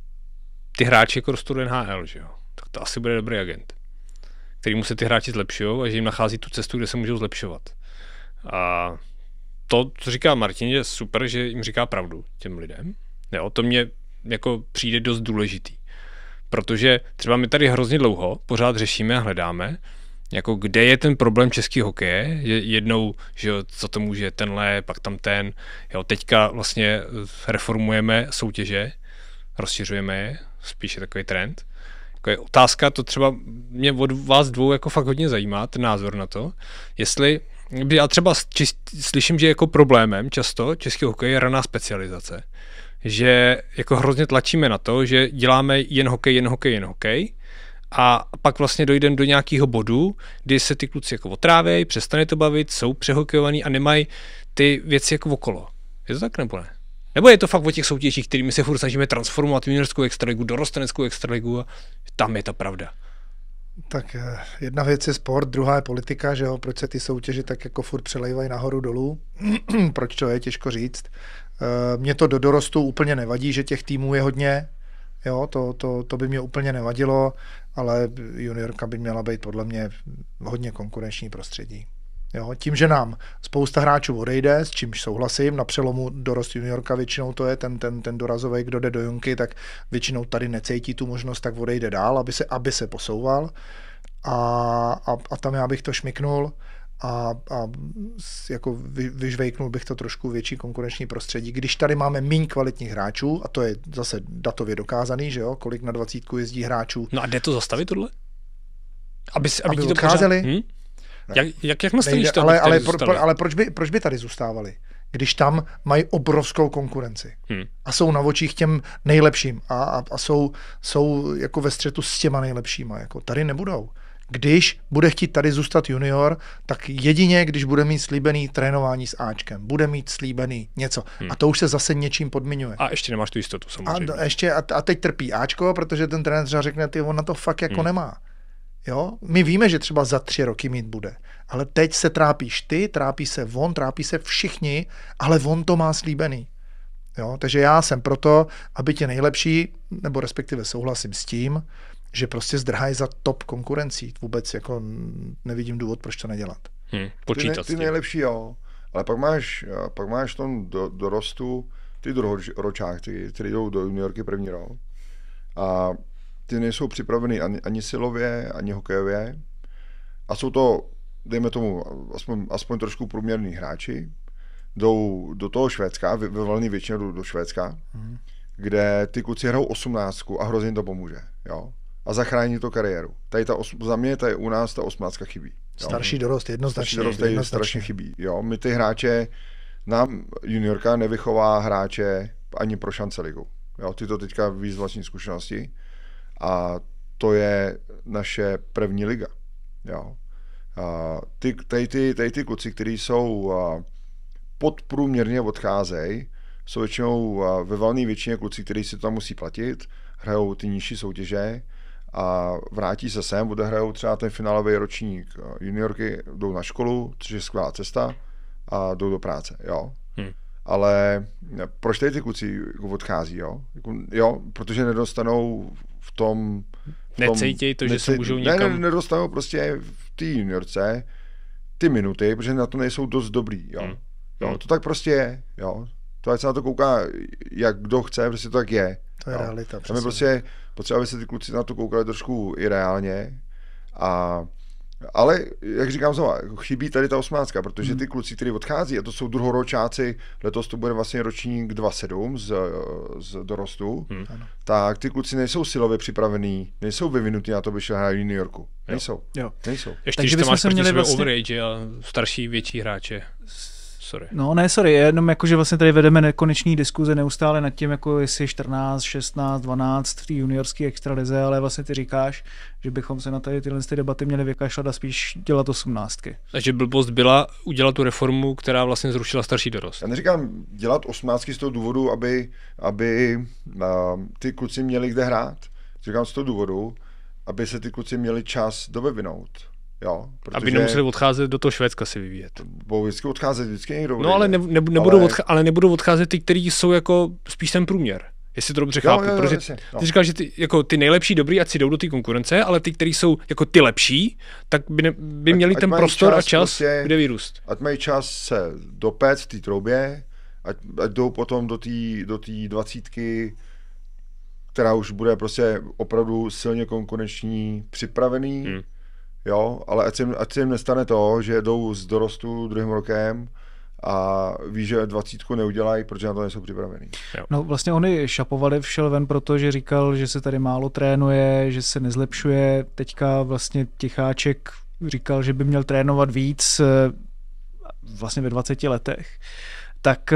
ty hráči jako rostou do NHL, že jo? Tak to asi bude dobrý agent, kterýmu se ty hráči zlepšují a že jim nachází tu cestu, kde se můžou zlepšovat. A to, co říká Martin, je super, že jim říká pravdu těm lidem. Jo, to mně jako přijde dost důležitý. Protože třeba my tady hrozně dlouho pořád řešíme a hledáme, jako kde je ten problém českého hokeje. Jednou, že jo, co to může tenhle, pak tam ten. Jo, teďka vlastně reformujeme soutěže, rozšiřujeme je, spíš je takový trend. Jako je otázka, to třeba mě od vás dvou jako fakt hodně zajímá, ten názor na to, jestli, já třeba slyším, že jako problémem často českého hokeje je raná specializace. Že jako hrozně tlačíme na to, že děláme jen hokej a pak vlastně dojdeme do nějakého bodu, kdy se ty kluci jako otrávějí, přestane to bavit, jsou přehokejovaní a nemají ty věci jako okolo. Je to tak nebo ne? Nebo je to fakt o těch soutěžích, kterými se furt snažíme transformovat juniorskou extraligu, dorosteneckou extraligu a tam je ta pravda. Tak jedna věc je sport, druhá je politika, že jo, proč se ty soutěže tak jako furt přelejvají nahoru dolů, proč to je, těžko říct. Mně to do dorostu úplně nevadí, že těch týmů je hodně, jo, to by mě úplně nevadilo, ale juniorka by měla být podle mě hodně konkurenční prostředí. Jo, tím, že nám spousta hráčů odejde, s čímž souhlasím, na přelomu dorost juniorka většinou to je ten dorazový, kdo jde do junky, tak většinou tady necítí tu možnost, tak odejde dál, aby se posouval. A tam já bych to šmyknul a jako vyžvejknul bych to trošku větší konkurenční prostředí. Když tady máme méně kvalitních hráčů, a to je zase datově dokázaný, že jo, kolik na 20 jezdí hráčů. No a jde to zastavit tohle? Aby ti to odcházeli? Jak nastavíš to? Ale proč by tady zůstávali, když tam mají obrovskou konkurenci a jsou na očích těm nejlepším a jsou jako ve střetu s těma nejlepšíma. Jako tady nebudou. Když bude chtít tady zůstat junior, tak jedině, když bude mít slíbený trénování s Ačkem, bude mít slíbený něco. A to už se zase něčím podmiňuje. A ještě nemáš tu jistotu samozřejmě. A teď trpí Ačko, protože ten trenér třeba řekne, on na to fakt jako nemá. Jo? My víme, že třeba za 3 roky mít bude, ale teď se trápíš ty, trápí se on, trápí se všichni, ale on to má slíbený. Jo? Takže já jsem proto, aby tě nejlepší, nebo respektive souhlasím s tím, že prostě zdrhají za top konkurencí. Vůbec jako nevidím důvod, proč to nedělat. Počítat ty nejlepší, jo. Ale pak máš v tom dorostu ty druhoročáky, kteří jdou do juniorky první rok. A ty nejsou připravený ani silově, ani hokejově. A jsou to, dejme tomu, aspoň trošku průměrní hráči. Jdou do toho Švédska, ve valné většině do Švédska, kde ty kluci hrajou 18 a hrozně jim to pomůže. Jo? A zachrání to kariéru. Za mě tady u nás ta 18 chybí. Jo? Starší dorost jednoznačně. Starší dorost strašně chybí. Jo? My ty hráče, nám juniorka nevychová hráče ani pro šance ligu. Jo? Ty to teďka víš z vlastní zkušenosti. A to je naše první liga. Jo? Ty kluci, kteří jsou podprůměrně odcházejí, jsou většinou ve valné většině kluci, kteří si to tam musí platit, hrajou ty nižší soutěže a vrátí se sem, odehrajou třeba ten finálový ročník juniorky, jdou na školu, což je skvělá cesta a jdou do práce, jo. Ale proč tady ty kluci odchází, jo? Jo, protože nedostanou v tom necítějí to, že se můžou někam... Nedostanou prostě v té juniorce ty minuty, protože na to nejsou dost dobrý, jo. Jo, to tak prostě je, jo. To ať se na to kouká, jak kdo chce, prostě to tak je. To je realita. Tam je prostě potřeba, aby se ty kluci na to koukali trošku i reálně. Ale, jak říkám znovu, chybí tady ta 18, protože ty kluci, kteří odchází, a to jsou druhoročáci, letos to bude vlastně ročník 2.7 z dorostu, tak ty kluci nejsou silově připravení, nejsou vyvinutí na to, aby šli hrát v juniorku. Nejsou. Ještě, takže když to máš proti sebe vlastně... overage a starší, větší hráče. Sorry. No sorry, jenom jako, že vlastně tady vedeme nekonečný diskuze neustále nad tím, jako jestli 14, 16, 12 v té juniorské extralize, ale vlastně ty říkáš, že bychom se na tady tyhle debaty měli vykašlat a spíš dělat 18. Takže blbost byla udělat tu reformu, která vlastně zrušila starší dorost. Já neříkám dělat 18 z toho důvodu, aby ty kluci měli kde hrát. Říkám z toho důvodu, aby se ty kluci měli čas dovyvinout. Jo, protože... Aby nemuseli odcházet do toho Švédska si vyvíjet. Budou vždycky odcházet, někdo. No ale nebudou odcházet ty, kteří jsou jako spíš ten průměr. Jestli to dobře chápu, protože ty říkal, že ty nejlepší dobrý, ať si jdou do té konkurence, ale ty, kteří jsou jako ty lepší, tak by měli ten prostor a čas, prostě, kde vyrůst. Ať mají čas se dopéct v té troubě, ať ať jdou potom do té 20, která už bude prostě opravdu silně konkurenční, připravený, jo, ale ať se jim nestane to, že jdou z dorostu druhým rokem a ví, že 20 neudělají, protože na to nejsou připravený. No vlastně oni šapovali všel ven, protože říkal, že se tady málo trénuje, že se nezlepšuje. Teďka vlastně Ticháček říkal, že by měl trénovat víc vlastně ve 20 letech. Tak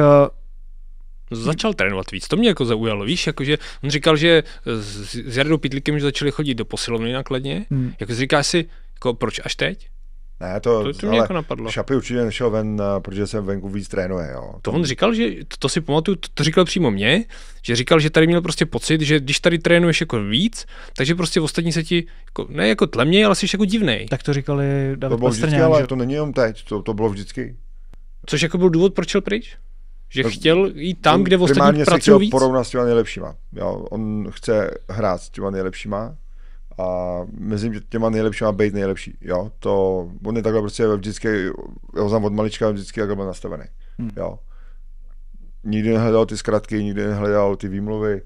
začal trénovat víc, to mě jako zaujalo, víš, jakože on říkal, že s Jardou Pytlíkem, že začali chodit do posilovny nakladně, jako říkáš si, jako proč až teď? Ne, to mě jako napadlo. Šapy určitě nešel ven, protože se venku víc trénuje. Jo. To on říkal, že to si pamatuju, to říkal přímo mě, že říkal, že tady měl prostě pocit, že když tady trénuješ jako víc, takže prostě ostatní se ti jako, ne jako tlemněj, ale jsi jako divnej. Tak to říkali David To bylo vždycky, ale to není jenom teď, to bylo vždycky. Což jako byl důvod, proč šel pryč? Že chtěl jít tam, kde ostatní pracují víc? Porovnat s těma nejlepšíma. Jo. On chce hrát s těma nejlepšíma a mezi těma nejlepšíma být nejlepší. Jo. On je takhle prostě vždycky, já ho znám od malička, vždycky takhle byl nastavený. Jo. Nikdy nehledal ty zkratky, nikdy nehledal ty výmluvy,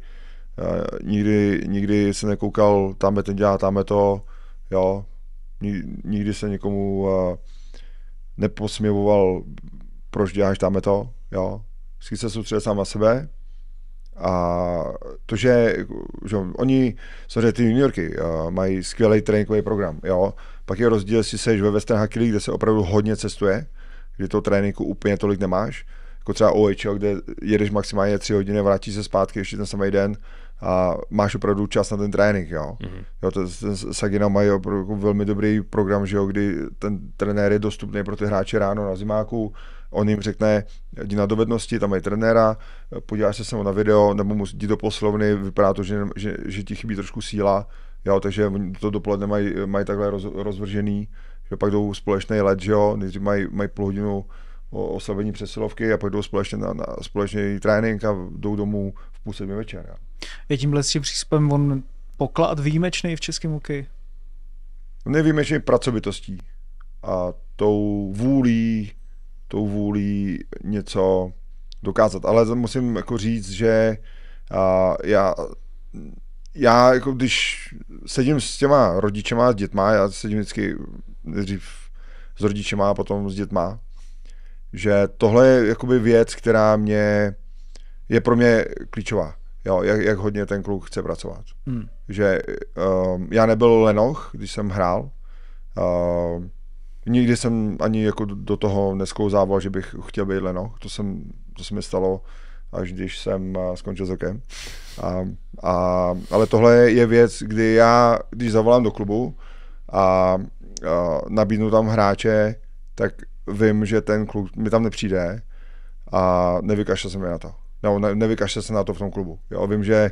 nikdy se nekoukal, tamhle ten dělá, tamhle to, jo. Nikdy se někomu neposměvoval, proč děláš tamhle to, jo. Vždycky se soustředil sám na sebe a to, že oni, samozřejmě ty juniorky, mají skvělý tréninkový program, jo. Pak je rozdíl, jestli seš ve Western Hockey League, kde se opravdu hodně cestuje, kdy toho tréninku úplně tolik nemáš, jako třeba OHL, kde jedeš maximálně 3 hodiny, vrátíš se zpátky ještě ten samý den a máš opravdu čas na ten trénink, jo. Jo, Sagina mají opravdu velmi dobrý program, že jo, kdy ten trenér je dostupný pro ty hráče ráno na zimáku, on jim řekne, jdi na dovednosti, tam mají trenéra, podíváš se na video, nebo musí jít do posilovny, vypadá to, že ti chybí trošku síla, jo, takže to dopoledne mají takhle rozvržený, že pak jdou společný let, že jo, nejdřív mají půl hodinu oslavení přesilovky a pak jdou společně na společný trénink a jdou domů v 6:30 večer. Jo. Je tímhle s tím přístupem on poklad výjimečný v českém hokeji? On je výjimečný pracovitostí a tou vůlí něco dokázat. Ale musím jako říct, že já jako když sedím s těma rodičema, s dětma, já sedím vždycky nejdřív s rodičema a potom s dětma, že tohle je jakoby věc, která je pro mě klíčová. Jo, jak hodně ten kluk chce pracovat. Že já nebyl lenoch, když jsem hrál. Nikdy jsem ani jako do toho nesklouzával, že bych chtěl být lenoch. To se mi stalo, až když jsem skončil s hokejem. Ale tohle je věc, kdy když zavolám do klubu a nabídnu tam hráče, tak vím, že ten kluk mi tam nepřijde a nevykašle se mi na to. No, nevykašle se na to v tom klubu. Jo,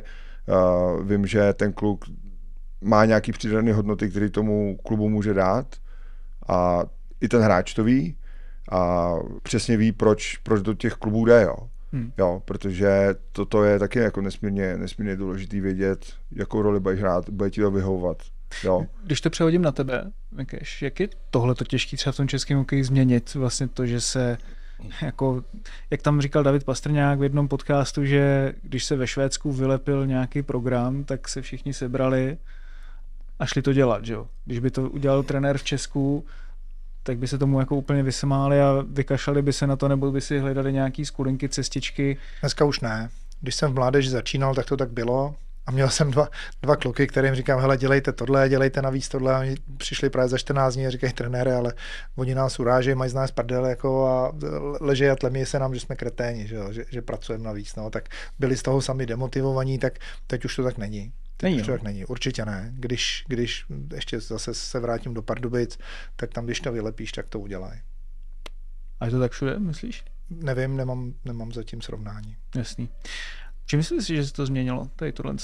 vím, že ten kluk má nějaký přidané hodnoty, které tomu klubu může dát a i ten hráč to ví a přesně ví, proč do těch klubů jde, jo. Jo, protože to je taky jako nesmírně důležitý vědět, jakou roli budeš hrát, bude ti to vyhovovat. Jo. Když to přehodím na tebe, Mikeš, jak je tohleto těžký třeba v tom českém hokeji změnit? Vlastně to, že se jako, jak tam říkal David Pastrňák v jednom podcastu, že když se ve Švédsku vylepil nějaký program, tak se všichni sebrali a šli to dělat, že jo? Když by to udělal trenér v Česku, tak by se tomu jako úplně vysmáli a vykašlali by se na to, nebo by si hledali nějaký skulinky, cestičky. Dneska už ne. Když jsem v mládeži začínal, tak to tak bylo. A měl jsem dva kluky, kterým říkám, hele, dělejte tohle, dělejte navíc tohle. A oni přišli právě za 14 dní a říkají, trenére, ale oni nás urážejí, mají z nás prdel jako a leží a tlemí se nám, že jsme kreténi, že pracujeme navíc. No. Tak byli z toho sami demotivovaní, tak teď už to tak není. Není, určitě ne. Když ještě zase se vrátím do Pardubic, tak tam, když to vylepíš, tak to udělají. A je to tak všude, myslíš? Nevím, nemám zatím srovnání. Jasný. Čím myslíš si, že se to změnilo, tady tohle?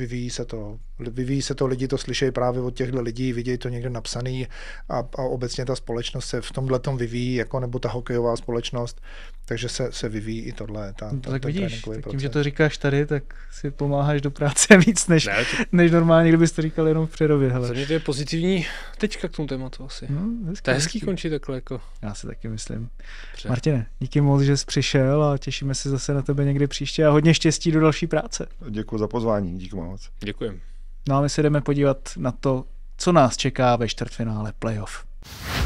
Vyvíjí se to, lidi to slyšejí právě od těchto lidí, vidějí to někde napsaný a obecně ta společnost se v tomhletom vyvíjí, jako nebo ta hokejová společnost, takže se vyvíjí i tohle. Tak vidíš, tak tím, že to říkáš tady, tak si pomáháš do práce víc, než normálně, kdybys to říkal jenom v Přerově. Za mě to je pozitivní tečka k tomu tématu asi. To je hezký končit takhle. Jako. Já si taky myslím. Dobře. Martine, díky moc, že jsi přišel a těšíme se zase na tebe někdy příště a hodně štěstí do další práce. Děkuji za pozvání, díky moc. Děkujem. No a my se jdeme podívat na to, co nás čeká ve čtvrtfinále playoff.